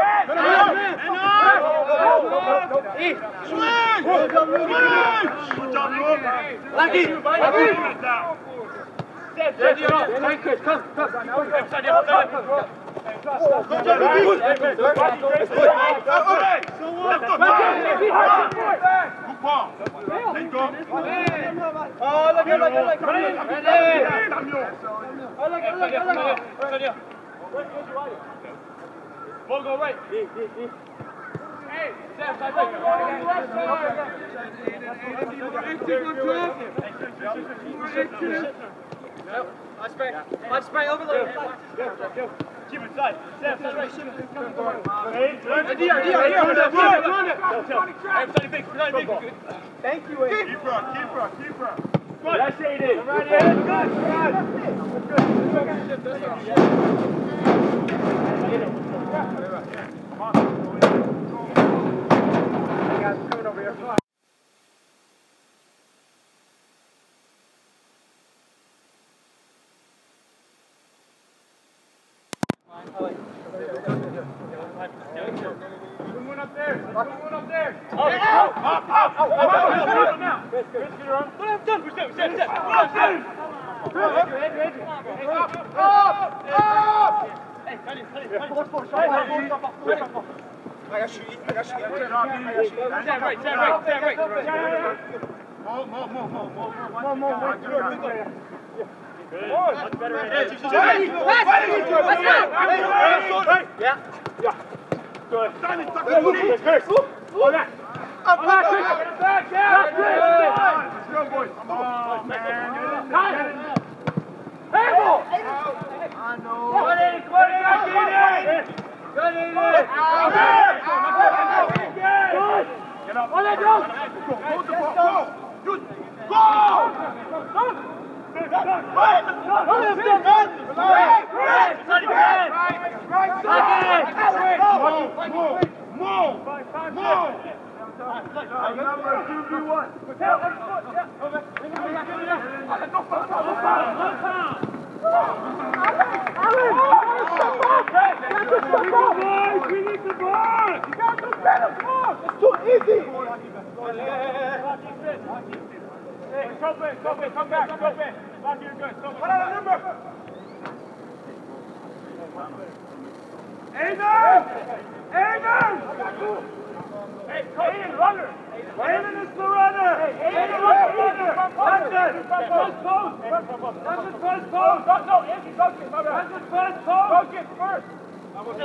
Swing! Swing! Good job, Luke. Lucky! Lucky! Ready up. Take it. Come, come. Upside down, upside down. Good job, Luke. Okay, so what? Let's go, Good ball. Let's go. Oh, look at, look at, look at. Ready. Oh, look at, look at, look at. Upside down. Ball go right. Hey, Sam, side right. Let's spray. Let's spray. Overload. Keep it side. Sam, side right. D R, D R, D R. Thank you, Keep her, keep her, keep her. Good. That's it. Right in. Good. Come on. Hey guys, coming over here. Come on. One up there. One up there. Up, up, up, up, up, now. Chris, Chris, get her on. What have done? We're set, we're set, we're set. Up, Andrew, Andrew, Andrew. Up, up, up. Hey, cut it, cut it, cut it. I got you, I got you. Stand right, stand right, stand right. More, more, more, more, more. More, more, more. Good. Much better. Let's go. Yeah. Yeah. Good. Stanley, tuck Good. it, Chris. Oh, that. Up, up, back, back, yeah. Let's go, boys. Come on, man. Handle. I know. Good in, good in, good in. Good. Get up. On that dog. Go, hold the ball. Go. Good. Go. Number two v one. We need the ball. You got to better ball. It's too easy. Hey, come back, come back, come back, come back. Back here, good. What are the number? Aiden! Aiden! Hey, Aiden, runner! Aiden is the runner! Aiden is the runner! That's it! First post! That's the first post! No, no, Andy, go get That's the first post! Go get first! Let's go!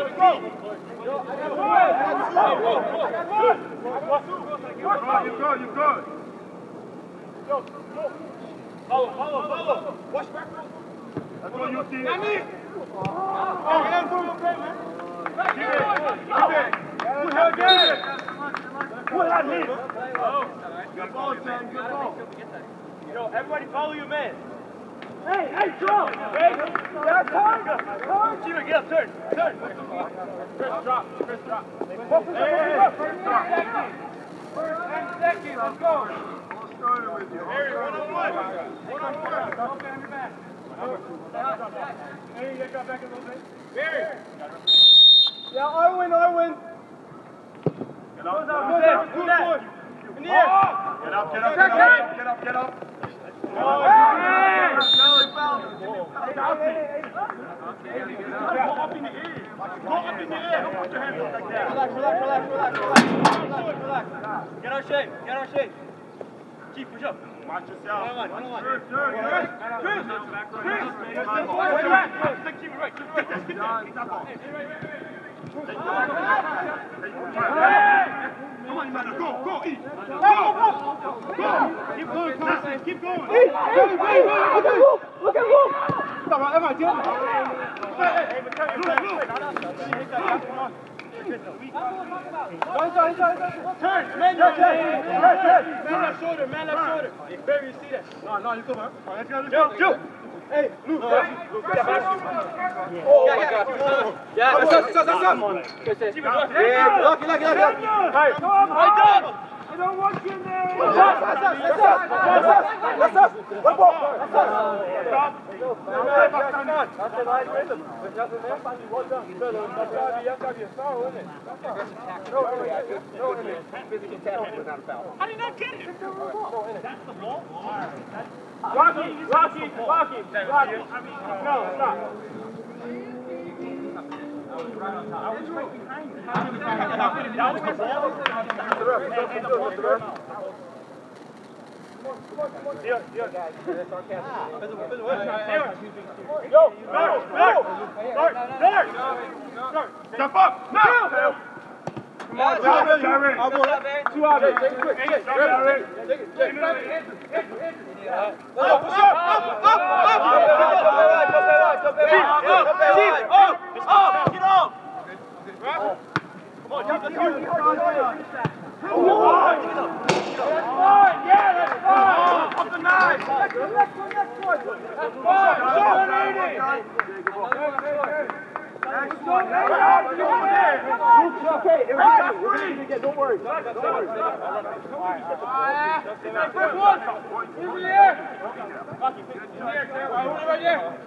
You go, you go. Follow, follow, follow! Watch back! Let's go, you team. Oh, yeah, it's all okay, man. Keep it. Keep it. Good hit. Good hit. Good ball, Sam. Good ball. Yo, everybody follow your man. Hey, hey, Joe! Hey, that's hard! Hard! Steven, get up, turn, turn. Chris, drop, Chris, drop. Focus, hey, hey, first second. First and second, let's go. Ball started with you. Harry, one on one. One on one. Don't stand your back. Hey, you got back a little bit. Harry. Yeah, I win, I win. Get up, Good, good, good. In the air. get up, get up, get up, get up, get up. Hey! Go up in the air. Go up in the air. Don't put your hands up like that. Relax, relax, relax, relax, relax. Relax. Get our shape, get our shape. Chief, push up. Watch yourself. One on one, one on one. Sure, sure, Chris. Chris. Chris. Take Chief right, Chief Get right. this, get this. Get that ball. Come on, you better go, go, eat. Go, go, go. Keep going, Carson. Keep going. Hey, hey, hey, look at Luke! Look at Luke! Come on, Emma, get him. Hey, Turn, man, Turn, turn, turn, turn, Man left shoulder, man left shoulder. Hey, Barry, you see that? No, no, you come on. All right, let's go, let's Joe, go. Joe. Hey, Luke, Oh, oh, yeah, my God. Yeah, That's up, that's up, that's up. Yeah, lucky, lucky, lucky. Hey, come on, Right down. I don't want you there. That's up, that's up, that's up. That's up, that's up. One ball. That's up. That's the line rhythm. There's nothing there. Well done. That's gotta be, that's gotta be a foul, isn't it? That's not. No, no, no, no, physical tackle was not a foul. How did you not get it? That's the ball? Rocky, Rocky, Rocky, Rocky. No, stop. Here, here, guys. Yo, no, no. Start, start. Start. Step up. Now. Come on, Jerry, Jerry. Two out of it. Take it quick. Take it. Jerry. Take it. Take it. Up, up, up, up, up. Chief, up, up, get up. Come on, Chief, let's go. Come on. That's fine. Yeah, that's fine. Up the nine. Next one, next one, next one. That's fine. one eighty. Next one. Luke's okay. It was good. We're going to get. Don't worry. Don't worry. First one. In the air. In the air, Sarah. Hold it right there.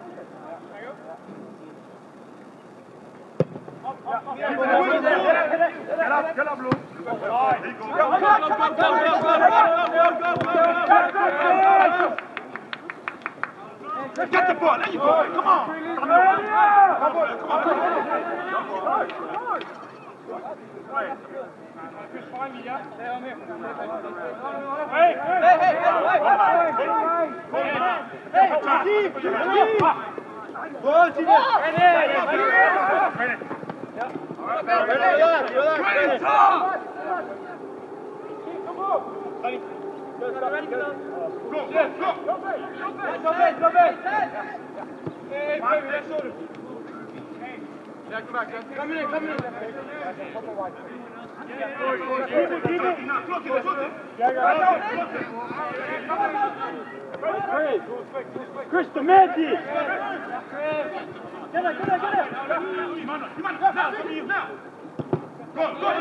Get up, get up, Luke. There you go. Go, go, go, go, go, go, go, go, go. Get the ball. There you go. Come on. Come on. Come on. Chris, find me, yeah? Stay on me. Hey, hey, hey, hey, hey. Hey, Chief, Chief. Go, Chief. Right there. Relax, relax. Come on. Go, go, go. Go back, go back. Hey, baby, let's shoot him. Yeah, come back, Justin. Come in, come in. Keep it, keep it. Now, clock it, clock it. Yeah, yeah, yeah. Chris, the Manti. Get it, get it, get it. Now, come to you now. Go, go.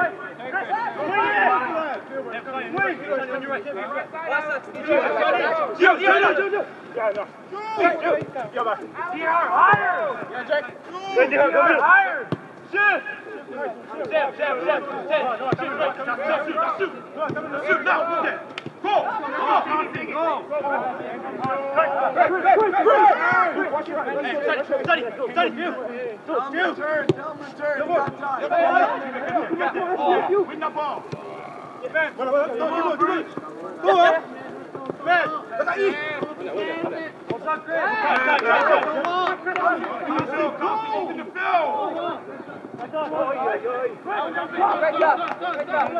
Yo, yo, yo, yo, yo. Yeah, no. Go back. Higher. Yeah, Jake. Good, go higher. Shoot. Sam, Sam, Sam, Sam. Shoot, right. Shoot, shoot. Shoot now. Okay. Go. Go. Watch your right. Hey, study, study, study. Tell him to turn. Tell him to turn. You got time. Win the ball. Man, go, go, go, go. Go, man. Man, look at you. What's up, Chris? Go, go. In the field. Great job. Great job.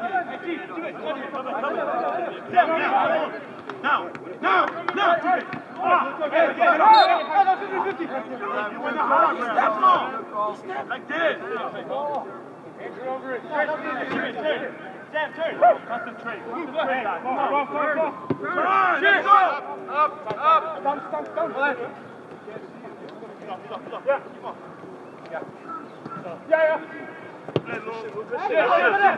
Now, now, now, now. You win the hard round. That's all. Like this. Andrew over it. Turn, Sam, turn. Concentrate. Come on, come on, come on. Turn. Let's go. Up, up. Stamp, stamp, stamp. Yeah, come on. Yeah, yeah. Play low. Yeah, yeah,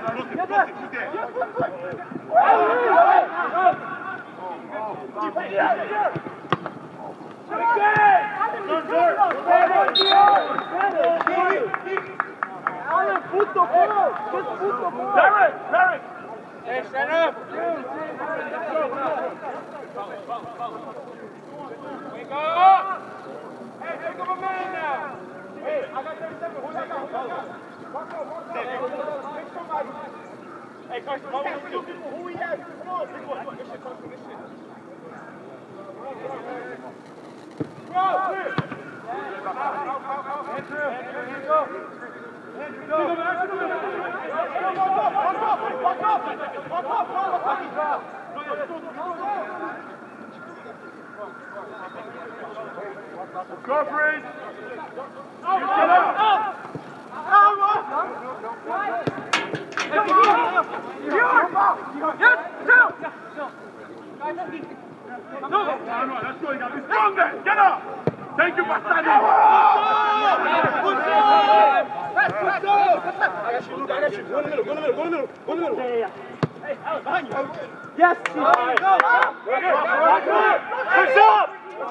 Alan, put the ball! Just put the ball! Derek, Derek. Hey, stand up! Wake up! Hey, hey, come on, man now. Hey, I got thirty seconds. Who's that guy? Who's that guy? Walk up, walk up. Pick somebody. Hey, Carson, what we do? Who we have? Come on, pick one. This shit, Carson, this shit. Go, clear. Out, out, out, out. Andrew, Andrew, Andrew. Andrew, go. Walk up, walk up, walk up. Walk up, walk up. Go, Freeze. You get up. No, no, let's go. You gotta be stronger. Get up. Thank you for standing. Good job. Let's go. I got you. I got you. Go in the middle. Go in the middle. Go in the middle. Go in the middle. Yeah, yeah. Hey, Alex, behind you. Yes! Go. Push up.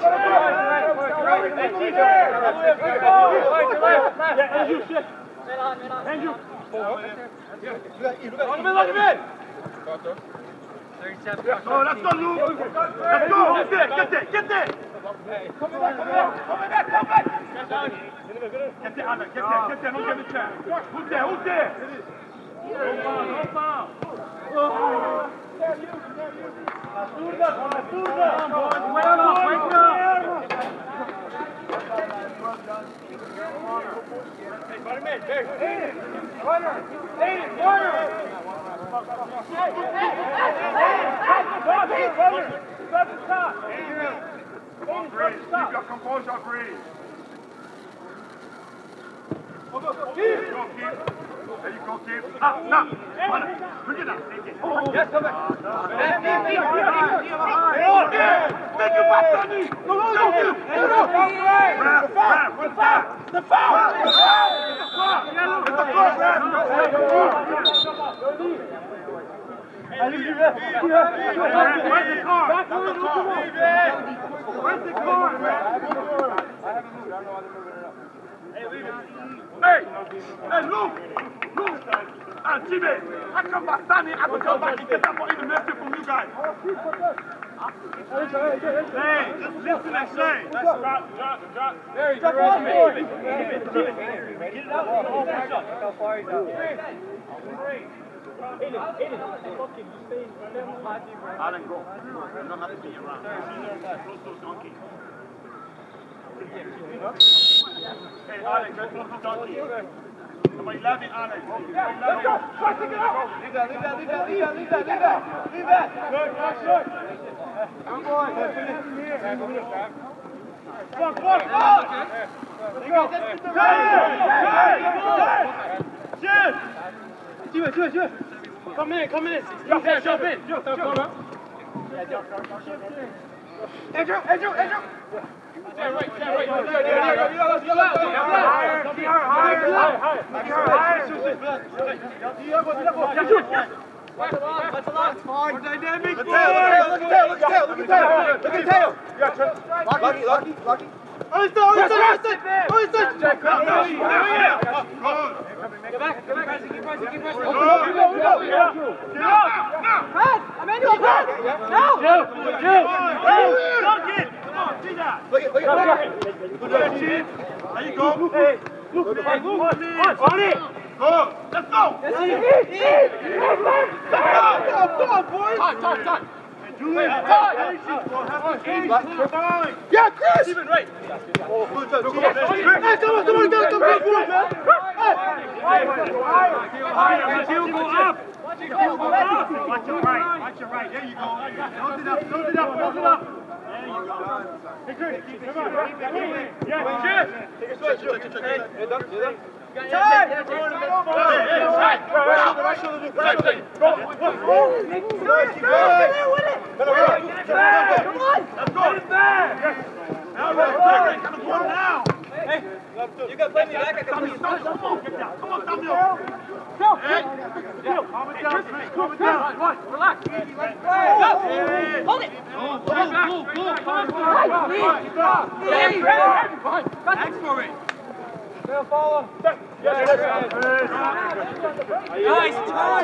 Yeah, Andrew, shit. Andrew. Look at him, look at him. Oh, let's go, Luke. Let's go. Who's there? Get there. Get there. Come back, come back, come back, come back. Get there, Anna. Get there. Get there. Don't get the chance. Who's there? Who's there? No foul. No foul. Zurda, Zurda. Wake up. Wake up. Hey, Spider-Man, there. Aiden. Runner. Aiden, runner. Hey, hey, hey, hey, hey. Stop the top. Freeze. Keep your composure, Freeze. Go, go, go. There you go, Keith. There you go, Keith. Up, up. Bring it up. Yes, come back. Make it back, Sonny. No, no, no. Rap, rap, what's that? The foul. The foul. It's the foul, man. Allez, j'y vais. Where's the car? That's the car. Where's the car, man? Hey, hey, Luke. Luke. Ah, Jimmy. I come back standing. I will come back and get that money to message from you guys. Hey, just listen and say. Let's drop, drop, drop. There you go. Keep it, keep it, keep it. Get it out. How far is out? Aiden, Aiden, fucking, you stay in Alan, go. You don't have to be around. Close to donkey. Hey, Alan, get close to donkey. Number eleven, Alan. Number eleven. Leave that, leave that, leave that, leave that, leave that, leave that, leave that. Good, good, good. Come on. Come on, come on. Shit! Come in, come in. Come in, come in. Jump in, jump in. Jump, jump, jump. Andrew, Andrew, Andrew. Stand right, stand right. You're out, you're out. Higher, higher, higher. That's a lot, that's a lot. It's fine. More dynamic. Look at tail, look at tail, look at tail, look at tail. Look at tail. Lucky, lucky, lucky. Oh, he's done, he's done, he's done. Oh, he's done. Go back, go back. Keep pressing, keep pressing. Go, go, go, go. Get up. Pass. Emmanuel, pass. No. Joe, Joe. Duncan. Come on, see that. Look at, look at. Good job, Chief. There you go. Hey, Luke, hey, Luke. On it. Go. Let's go. Let's eat. Eat. Come on, come on, boys. Time, time, time. Julian, time. Yeah, Chris. Steven, right. Oh, good job. Go, go, Hey, come on, come on, come on, come on, man. Heel go up. Watch your right. Watch your right. There you go. Close it up. Close it up. Close it up. There you Hey, Chris, come on. Yeah, Chris. Take a switch. Hey, Doug, do that. Time! You got plenty of that. Come on, get down. Come on, Samuel. Go. Hey. Calm it down, Chris. Calm it down. Relax. Hold it. Thanks for it. Follow. Nice time.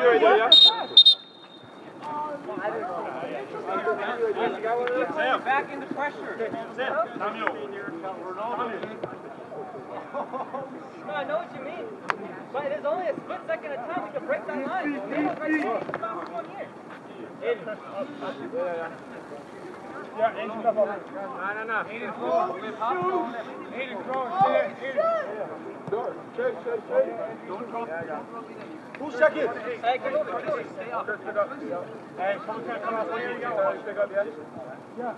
Back into pressure. Samuel. No, I know what you mean. But it is only a split second at a time. We can break that line. One here. Yeah, Aiden, step up. No, no, no. Aiden, throw. Aiden, throw. Stay there. Aiden. Check, check, check. Don't drop. Who's second? Hey, come over. Stay up. Hey, someone's going to come off. Here you go. Pick up, yeah? Yeah.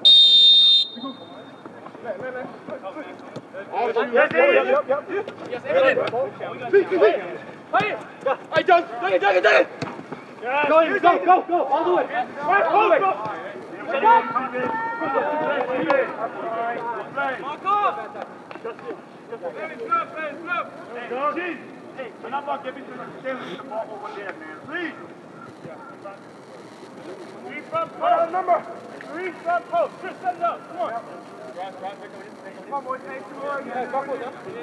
Man, man, man. Yes, Aiden. Yes, Aiden. Speak, speak. Hey, hey, Doug. Doug, Doug, Doug. Go, go, go, go. All the way. Right, all the way. Mark off! Hey, I'm not giving you the ball over there, man. Please. Three front post. Number. Three front post. Chris, set it up. Come on. Come on, boys. Hey, two more. Hey, couple.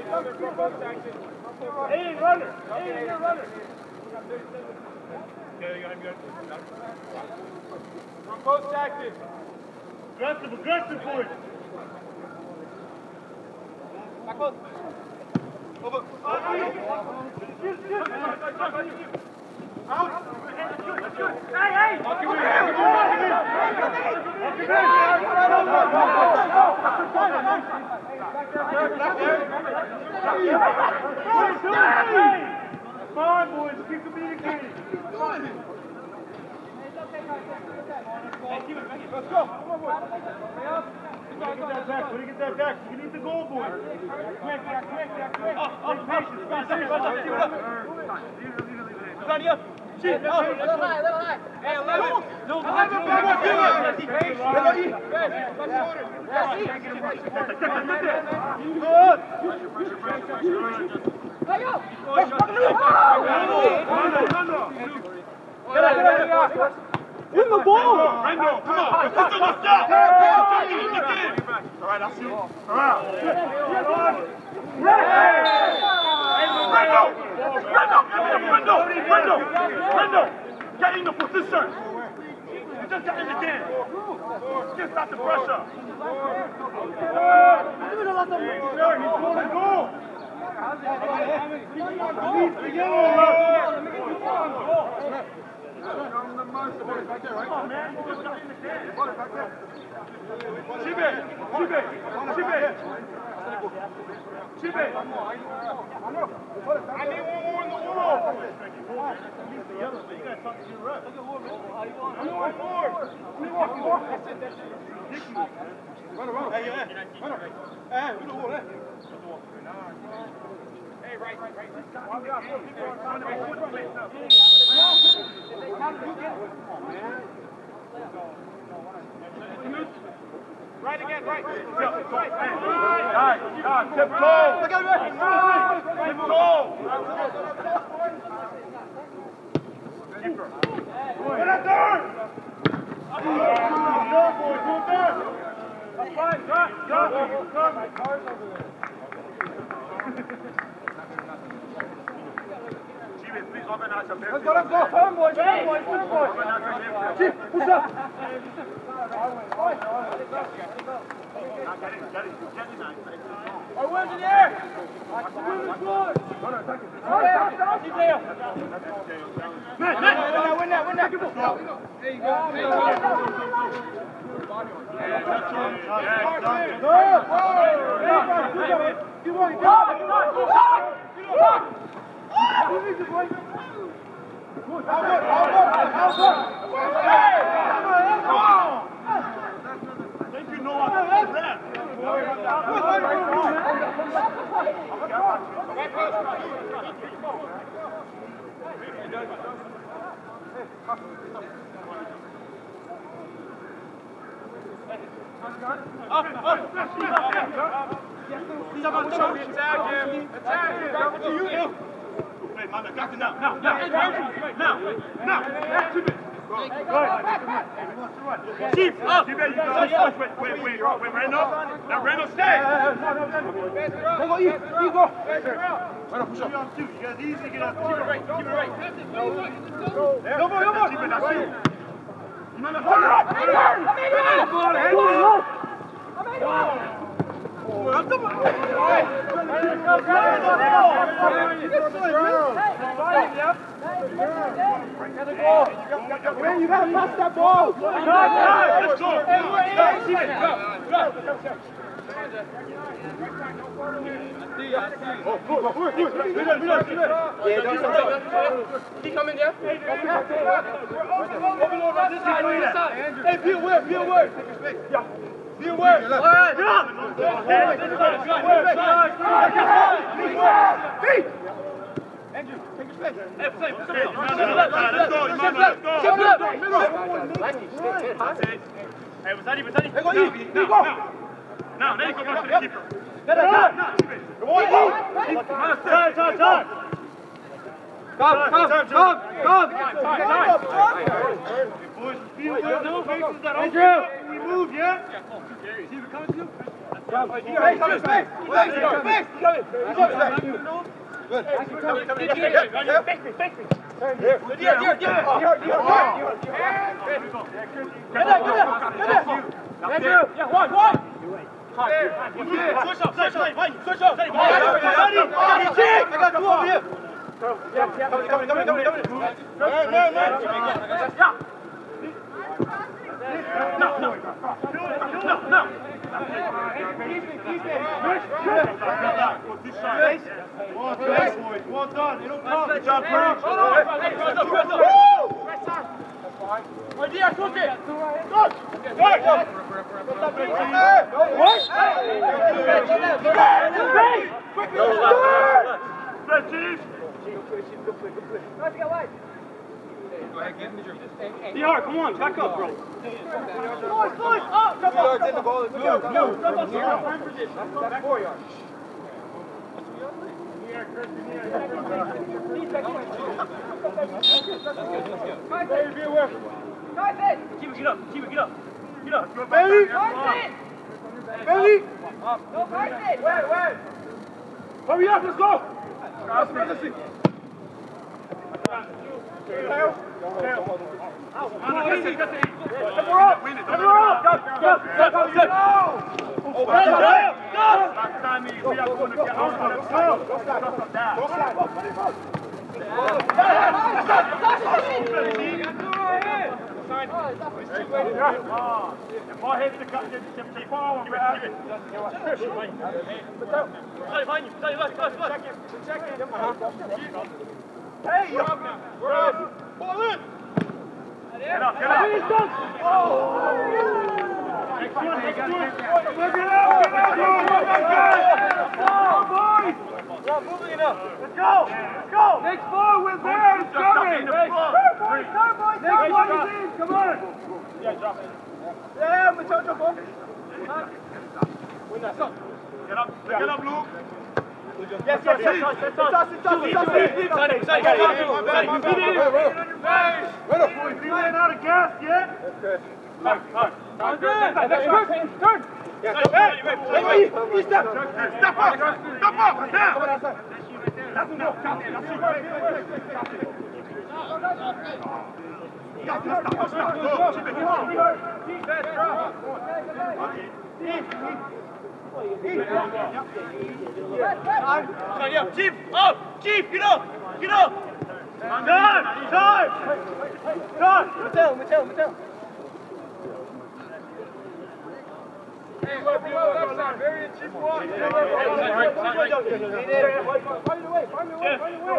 Hey, runner. Hey, you're runner. Okay, you got him good. Front post active. Aggressive, aggressive, boys. Back post. Over. Out. Hey, hey! Walk him in, walk him in, walk him in! Come on, boys, keep communicating. Let's go. Come on, boys. When you get that back, when you get that back, you need the goal, boys. Quick, quick, quick, quick. Take patience. Come on, see it up. It's on you. Shoot. Little high, little high. Hey, eleven. No, back, back, back. Win the ball! Rendo, come on. Let's go, stop. All right, I'll see you. All right. Rendo! Rendo! Rendo! Rendo! Rendo! Get in the position! You just got in the game! Just stop the pressure! Sir, he's going to go! He's the yellow! Come on, man! You just got in the game! Chibe! Chibe! Chibe! Chibe! I need one more in the wall! He's the yellow, but you gotta talk to your rep. Look at one more. How you doing? I need one more! I need one more! That's it, that's it. Run around. Hey, yeah. Run around. Hey, we do one, eh? Hey, right, right, right. Why we got four people on time to make one place up? Right again, right. Right, right. Right, right. Tip toe. Look at me. Tip toe. Keeper. Get up there. Go, boy. Go there. That's fine. Got, got. Got. My car's over there. Please organize a bit. Let's go, let's go. Turn, boys. Turn, boys. Turn, boys. Chief, who's up? Now get in, get in, get in. Our wind's in the air. The wind is good. No, no, take it. Right, down, down. Keep there. Man, man. Win that, win that, win that. There you go. There you go. Yeah, that's right. Yeah, good. Good. You want it. Go. Thank you, no. Now, now, now, now, now, Chief, up! Wait, wait, wait, wait, wait, Randall. Now, Randall, stay! Go, you, you go. Randall, push up. You guys easy get up. Keep it right, keep it right. Go, go, go. Keep it, now, shoot. No, no, no. Man, you gotta pass that ball. Let's go. Keep coming, Jeff. Hey, be aware, be aware. Yeah. Be aware. All right. Get up. Andrew, take your space. Hey, play. Let's go. Let's go. Hey, was that even? Was that even? Hey, go, you. You go. Now, now you go back to the keeper. Get it. Now, keep it. Time, time, time. Come, come, come, come. Boys, feel good. No faces that Andrew. we move, yeah? See if it comes to you. Come, space, space, space, space, space. Good. Come, come, come. Fake me, fake me. Here, here, here, here, here. Get up, get up, get up. Andrew. Yeah, one, one. Switch up, switch up, switch up. I got two over here. Yeah, yeah, coming, coming, coming, coming, coming. Man, man, man. Yeah. No, no, no, no. Well done, boys. Well done. It'll come. Good job, Purdy. Right here, cook it. Good. Good. Good, Chief. D R, come on, back up, bro. Boys, boys, up. Come on. In the goal. Move, move. Back four yards. Baby, be aware. Keep it, get up. Keep it, get up. Get up. Baby. Baby. No, Carson! Wait, wait. Hurry up, let's go. Let's go, let's see. We're up. We're up. Go, go, go, go, go. Oh, go, go. Last time we are going to get out of the field. Go slide. If I hit the cut, keep on. Give it, give it. Behind you, behind you, look, look, look. Check it, check it. Hey, we're up. Ball in. Get up, get up. Oh! Look it up, get up, boys! We're moving enough. Let's go, let's go. Next ball, we're there, it's coming. Next boys, third boys, next one is in, come on. Yeah, drop it. Yeah, Machocho, ball. Win that. Get up, get up, Luke. Yes, yes, yes, yes, yes, yes, yes, yes, out of gas yet? Turn, turn. Turn. Yes, hey, hey, step. Step up. Step up. Now. That's enough. Stop Chief, up! Chief, get up! Get up! Time! Time! Time! Mattel, Mattel, Mattel. Hey, left side, very Chief walk. Find your way, find your way, find your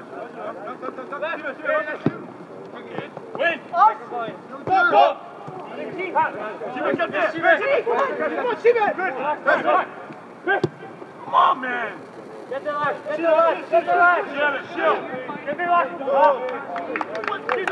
way. Win! Up! Go! Shiva, get there. Shiva, come on, Shiva. Come on, man. Get the line, get the line, get the line. Shield it, shield. Get the line. What's Shiva?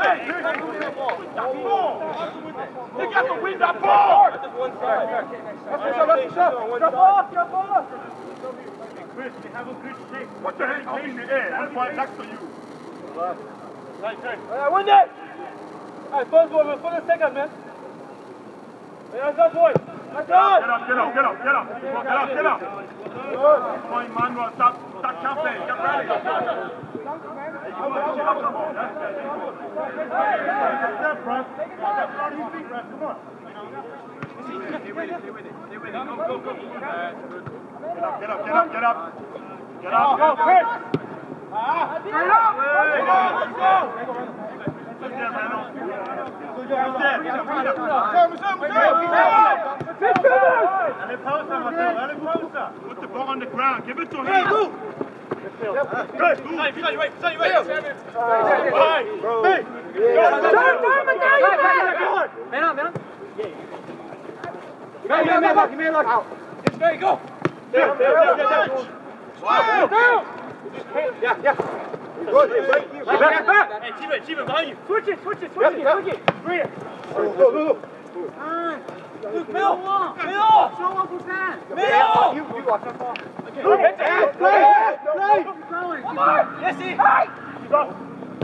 They got to win that ball. Just one side. Jump off, jump off. Chris, you have a good shape. Put your hands up in the air. That's why next to you. Nice, nice. I win it. Alright, first boy, man. Put a second, man. Let's go, boy. Let's go. Get up, get up, get up, get up. Get up, get up. Come on, Emmanuel. Stop, stop camping. Get ready. Come on, step, Brad. Step on your feet, Brad. Come on. Stay with it, stay with it, stay with it. Go, go, go. Get up, get up, get up, get up. Get up, go, Chris. Ah, straight up. Go, go, go. Good there, Reno. Good there. Good there. Put the ball on the ground. Give it to him. Hey, move. Good. Right, right, right, right. Right. Hey. Man up, man up. Man, man, man, lock, man, lock. Out. It's very go. There, there, there, there. Slow down. Yeah, yeah. Good. Hey, back, back. Hey, Chiba, Chiba, behind you. Switch it, switch it, switch it, switch it. Bring it. Go, go, go. Luke, middle. Middle. Show up who's that. Middle. You, you watch that ball. Play, play, play. Come on. Yes, he. Go.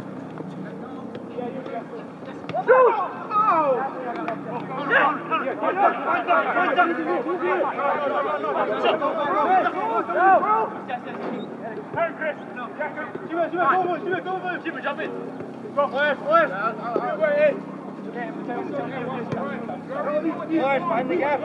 Shoot! Oh! Hey, Chris. Shiva, Shiva, go over, Shiva, go over. Chiba, jump in. Go, west, west. Where is? West, find the gap.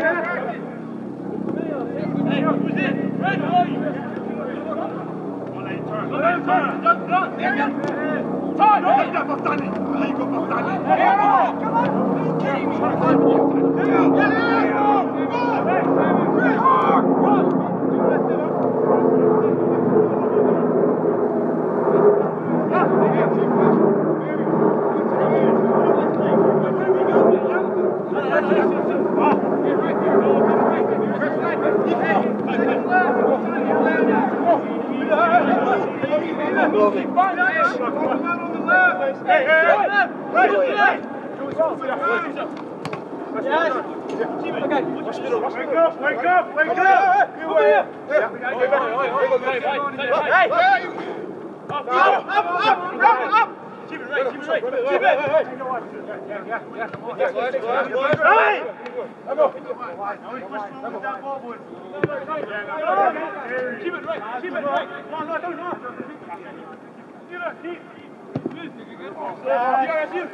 Hey, who's in? Red, below you. Don't let it turn. Don't let it turn. Jump, jump. There you go. Time. Don't let that Bastani. There you go, Bastani. Come on. Come on. Are you kidding me? There you go. There you go. Come on. Chris. Run. Hey, hey, wake up, wake up, wake up! Come here! Hey! Up, up, up, up, up, up! Keep it right, keep it right, keep it! Keep it! Hey! Keep it right, keep it right! Come on, no, no, no! Keep it, keep! Yeah, that's you!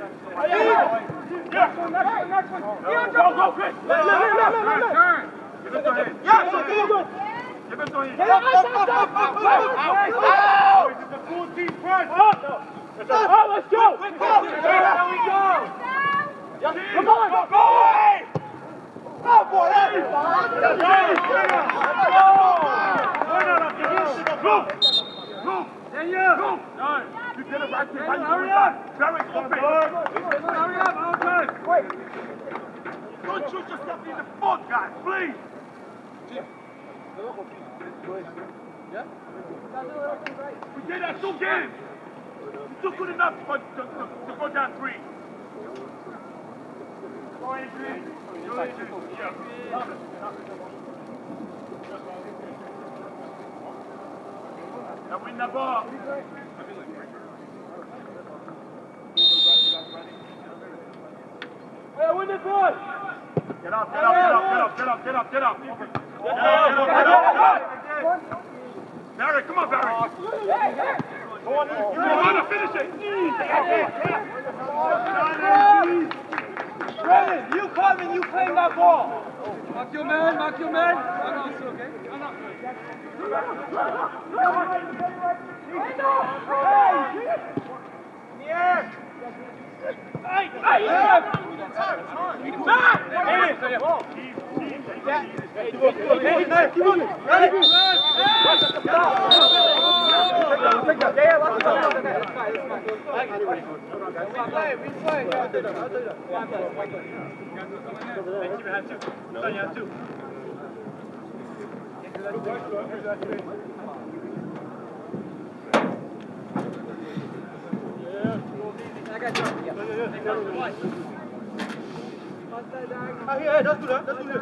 Go, go, Chris! Turn! Give it to him! Yeah, go, go, go! Give it to him! Up, up, up, up, up, up! This is the full team front! Oh, let's go! There we go! Come on! Go, go! Oh, boy, that is You get it back to him. Hurry up! Derek, open! Hurry up, all time! Wait! Don't shoot yourself in the foot, guys, please! Yeah? We did that two games! You took good enough to, to, to, to go down three. Go ahead, Adrian. Go ahead, Adrian. Yeah. Now win the ball. Hey, win this one! Get up, get up, get up, get up, get up, get up, get up. Get up, get up, get up. Barry, come on, Barry. Come on, come on, finish it. Brennan, you come and you claim that ball. Mark your man, mark your man. I'm also okay. Yeah. Hey, hey, hey. Back! Ah, hier, das ist gut, das ist gut.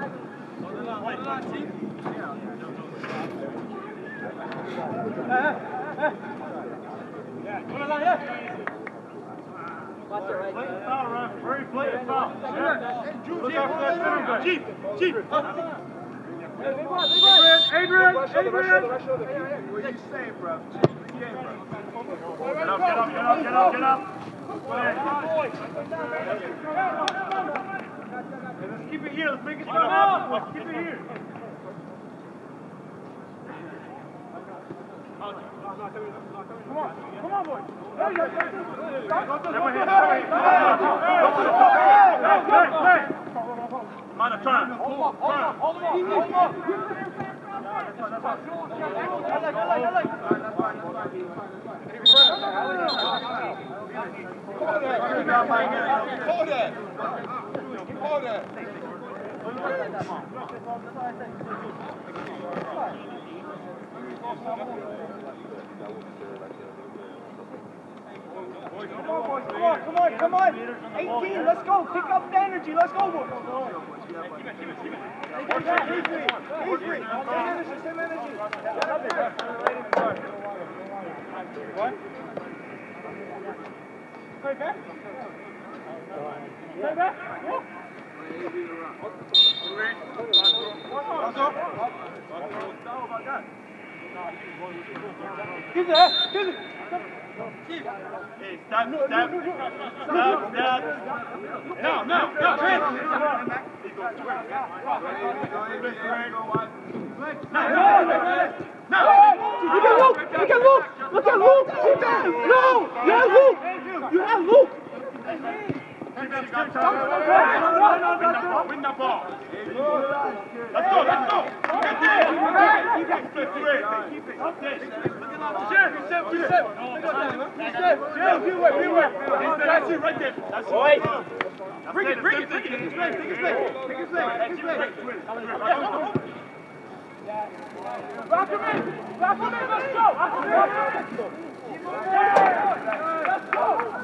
Chief, Chief. Adrian, Adrian, Adrian. What are you saying, bro? Get up, get up, get up, get up, get up. Let's keep it here, let's make it go. Let's keep it here. Come on, come on, boys. Hey, hey, hey. Mana, turn. Hold on, hold on, hold on, hold on. Hold it. Hold it. Come on, boys, come on, come on, come on. eighteen, let's go. Pick up the energy. Let's go, boys. Avery, same energy, same energy. What? Stay back. Stay back. Yeah. Get there, get it. Hey, stop, stop, stop, stop. No, no, no, Trent. No, Look at Luke, look at Luke, look at Luke. No, you have Luke, you have Luke. Win the ball. Let's go, let's go. Keep it, keep it, keep it. Reset, reset. That's it right there. That's it. Bring it, bring it, bring it. Take his leg, take his leg. Take his leg, take his leg. Rock him in, rock him in, let's go. Let's go.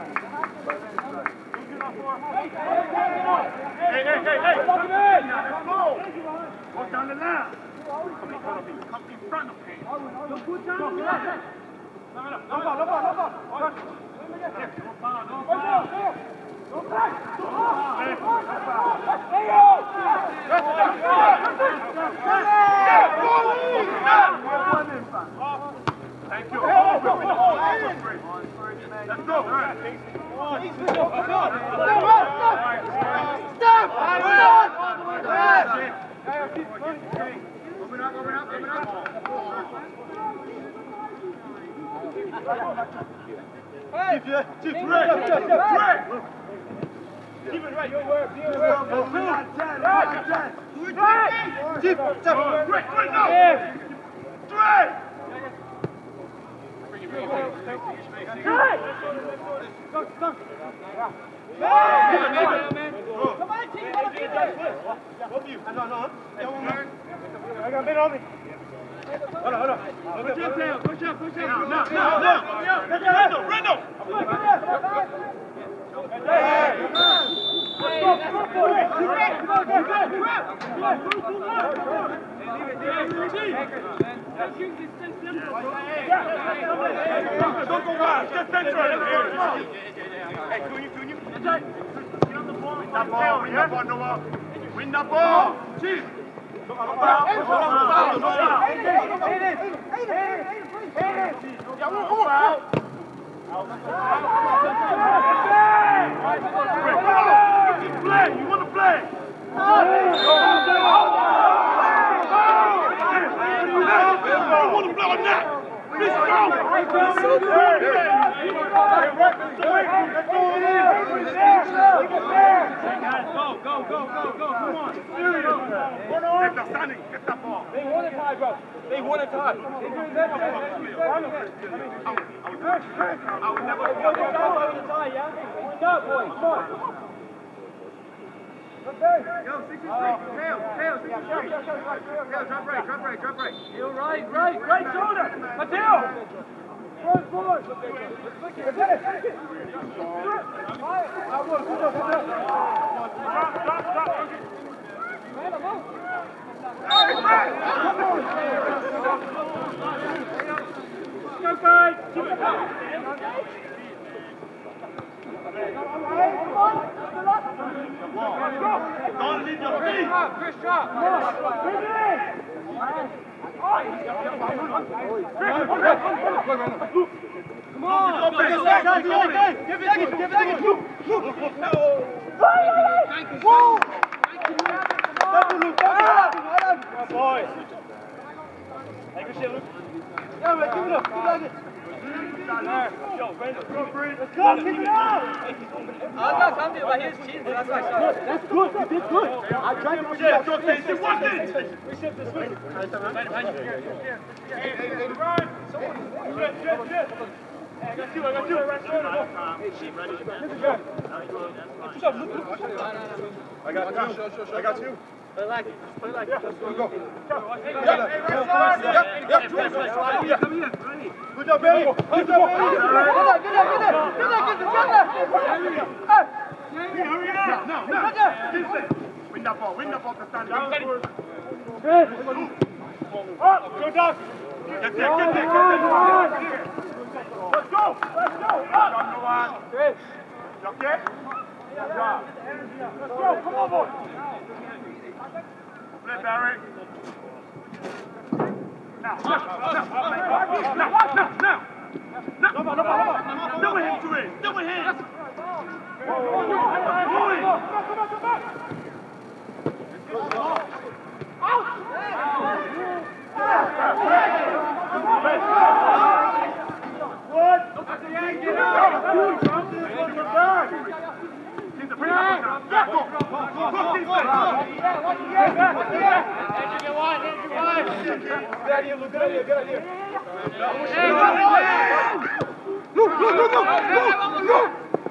Hey, hey, hey, hey. Lock him in. Let's go. Walk down the line. Come in front of him. Come in front of him. Good down the line. No ball, no ball, no ball. Go, go, go. Go back. Thank you. Let's go. Stop! Open up, open up, open up. Hey! Keep it, keep it right. Keep it right. Keep it right. Your work, your work. Go two. Right. Keep it. Right, right now. Three. Hey! Go, go. Come on, team, what a team. Both of you. No, no. I got a bit on me. Hold on, hold on. Push your tail, push up, push up. Now, now, now. Randall, Randall. Hey! Let's go, come on, boys. Come on, come on, come on. Don't go wild. Just central. Hey, Cunha, Cunha. Get on the ball. Win that ball. Win that ball, Noah. Win that ball. Chief. No foul. No foul. No foul. Play. You want to play? You want to play or not? Go, go, go, go, come on. Get the standing, get that ball. They want a tie, bro. They want a tie. I would never Go, go, go, over the tie, yeah? Go, boy, come on. Yo, sixty-three. Tail, tail, sixty-three. Tail, drop right, drop right, drop right. You right, right, right shoulder. Mateo. First boy. Drop, drop, drop. Go, guys. Don't leave your feet. Chris, drop. Come on. Go, Give back, it, go, back. give it, give it, give it. Boys. Hey, good shit, Luke. Yeah, man, give it up. Yo, Brandon, go, Brandon. Let's go, keep it up. I'm not something about his cheese, but that's my shot. That's good, you did good. I tried to Yeah, go, Casey, watch it. reset this week. Hey, hey, hey, Ryan. Shit, shit, shit. Hey, I got you, I got you. Right shoulder. Push up, look, look, push up. I got you. I got you. Play like it. Just play like it. Let's go. Go. Hey, Yeah, hey, right side. Yeah, yeah. Come here. Good job, Billy. Good job, Billy. Hurry up. No, no. Listen. Win that ball. Win that ball to stand. Up, go, Doc. Get there, get there, get there. Let's go. Let's go. Up. Chris. You okay? Good job. Let's go, come on, boy. Play, Barry. Now, now, now, now, now, now. No, no, no, no. Double him to it. Double him. Look, look, look, look, look, look.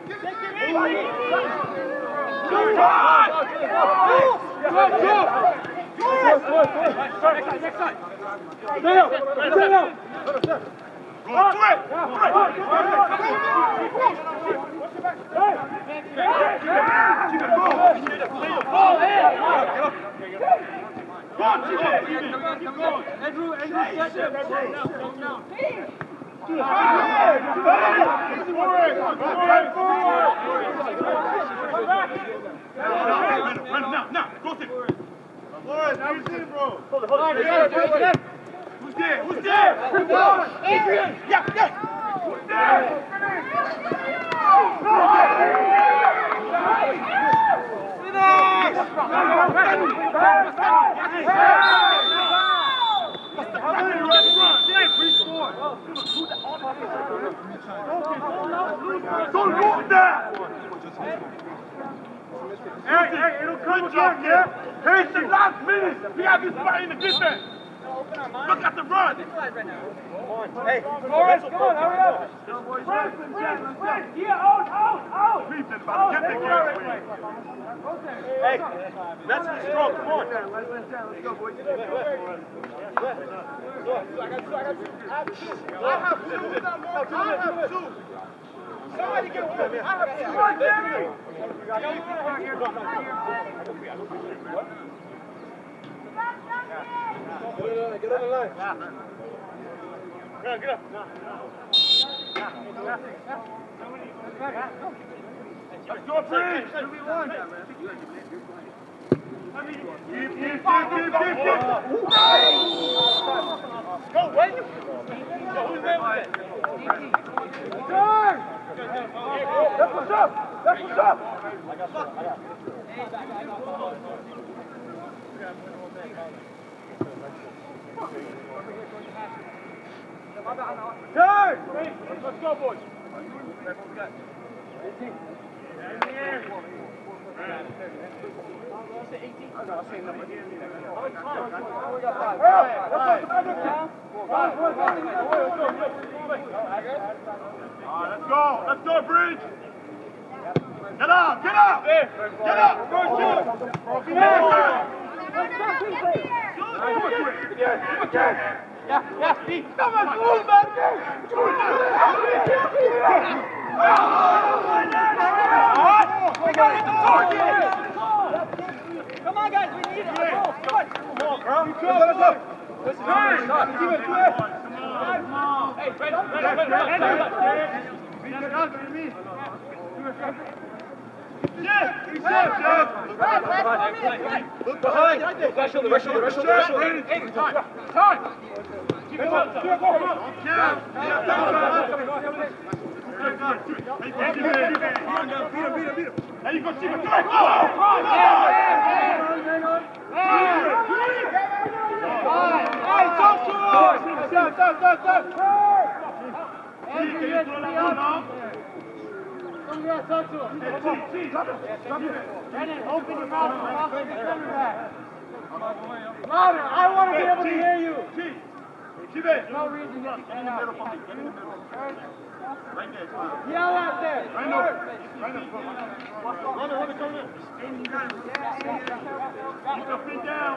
Next side. Dale, Dale. Go to it. Andrew, Andrew, catch him. Now, now, go to it. Boys, how you seen, bro? Hold it, hold it. Who's there? Who's there? Adrian. Yeah, yeah. Who's there? Don't go there! Hey, hey, it'll come again, yeah? Hey, it's the last minute! We have this fight in the defense! Look at the run! Hey, Forrest, come on, hurry up. Yeah, out, out, out. Please, then, about to get the game. Hey, that's the stroke, come on. Let's go, boys. I got two, I got two. I have two. I have two. I have two. Somebody get one. I have two. Come on, Jerry. Get on the line. Get up, get up. Let's go, Prince! two v one. Keep, keep, keep, keep, keep, keep! Go, wait. Yo, who's there with it? Turn! That's what's up! That's what's up! I got you, I got you. Turn! Let's go, boys. Let's go, let's go, Bridge! Get up, get up! Get up! Yeah, yeah, Steve. Come on, move, man! We gotta hit the target! Come on, guys, we need it. Come on, come on. Come on, bro. Let's go, let's go! Listen, man. Keep it, keep it. Hey, Fred, Fred, Fred, Fred, Fred. Look behind! Right shoulder, right shoulder, right shoulder, right shoulder! Hey, time, time. Keep it up, keep it There you go, Steve. Hey, talk to him! Stop, stop, stop, stop! Somebody talk to him. Brandon, open your mouth. Louder, I want to be able to hear you. Keep it. No reason to get in Right there. Yell out there. Right now. Right now. Run it, run it, come in. Keep your feet down.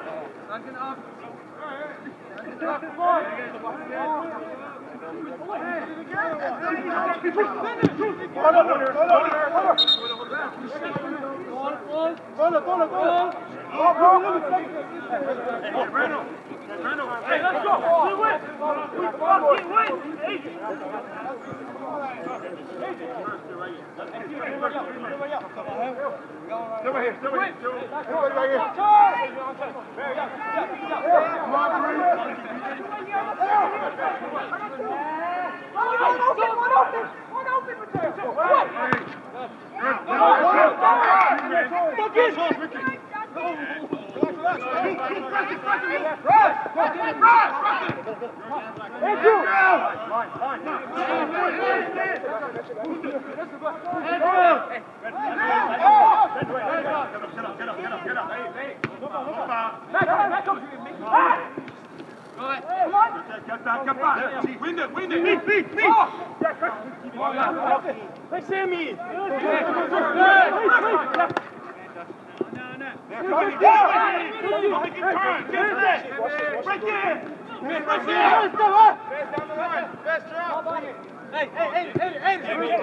Hey, let's go. We win. We fucking win. Easy. Stay right here, stay right here. Win it, win it. Beat, beat, beat. Hey, Sammy. Hey, hey, hey, hey, hey,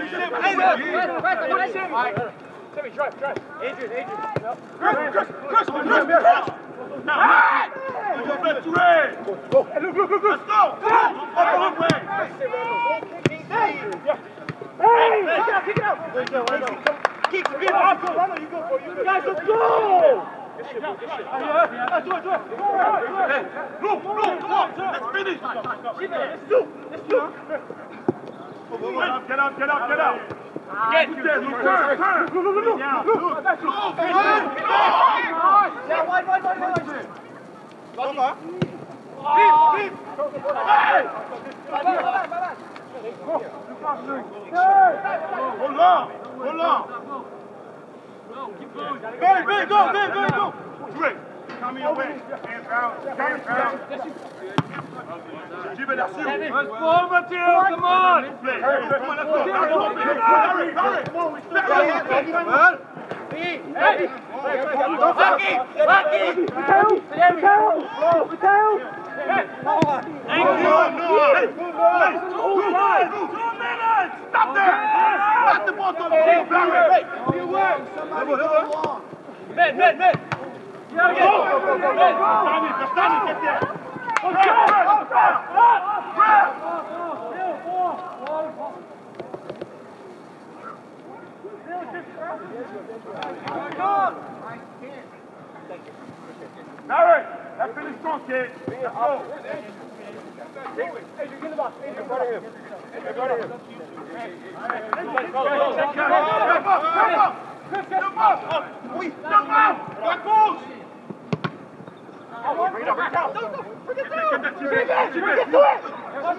Sammy, drive, drive. Adrian, Adrian. Chris, Chris, Chris, Chris, Chris. Now, let's go. Look, look, look, let's go. All the way. Hey! Kick it out, kick it out! Keep it up! You go, you guys, let's go! Good shit, good shit. Let's do it, do it! Hey, look, look, come on. Let's finish. Let's do Let's do Get up, get up, get up, get up. Get Look there, look, turn, turn. Look, look, look, look. Look, look. Yeah, wide, wide, wide, wide. Over. Beep, beep. Hey! Hold on, hold on. Very, very, go, very, very, go. Drake, coming away. Hands down, hands down. Keep it up, shoot. Let's go, Mateo, come on! Play. Come on, let's go. Hurry, hurry. Come on, Hey! Lucky! Lucky! Mateo! Mateo! Mateo! Thank you! No, no. Hey, hey, two minutes. Two minutes. Stop there. Stop the ball. Stop the ball. You win! Men, men, men! Go, go, go, go, go. Stanley, Stanley, get there. Grab, grab, grab, grab. Barry, that finished strong, kid. Let's go. Adrian, get the box. Adrian, go to him. Go to him. Step up, step up. Step up. We step up. Back balls. Bring it up, bring it up. Bring it down! Bring it to it!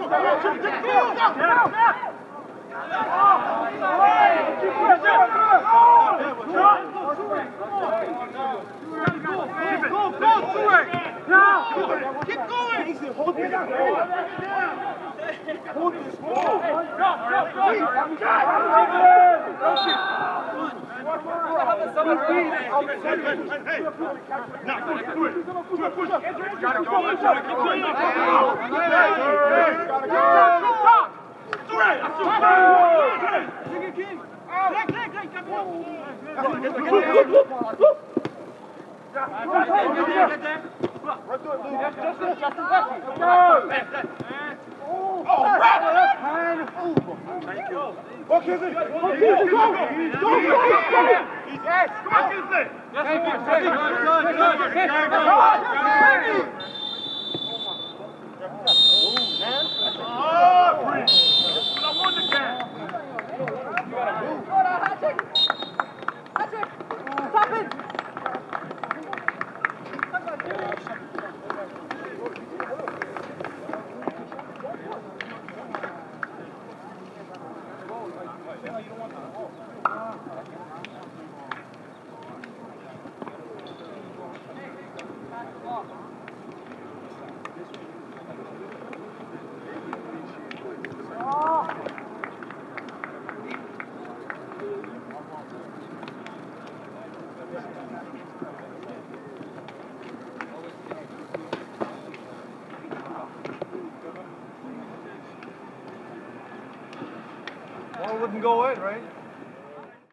Ball wouldn't go in, right?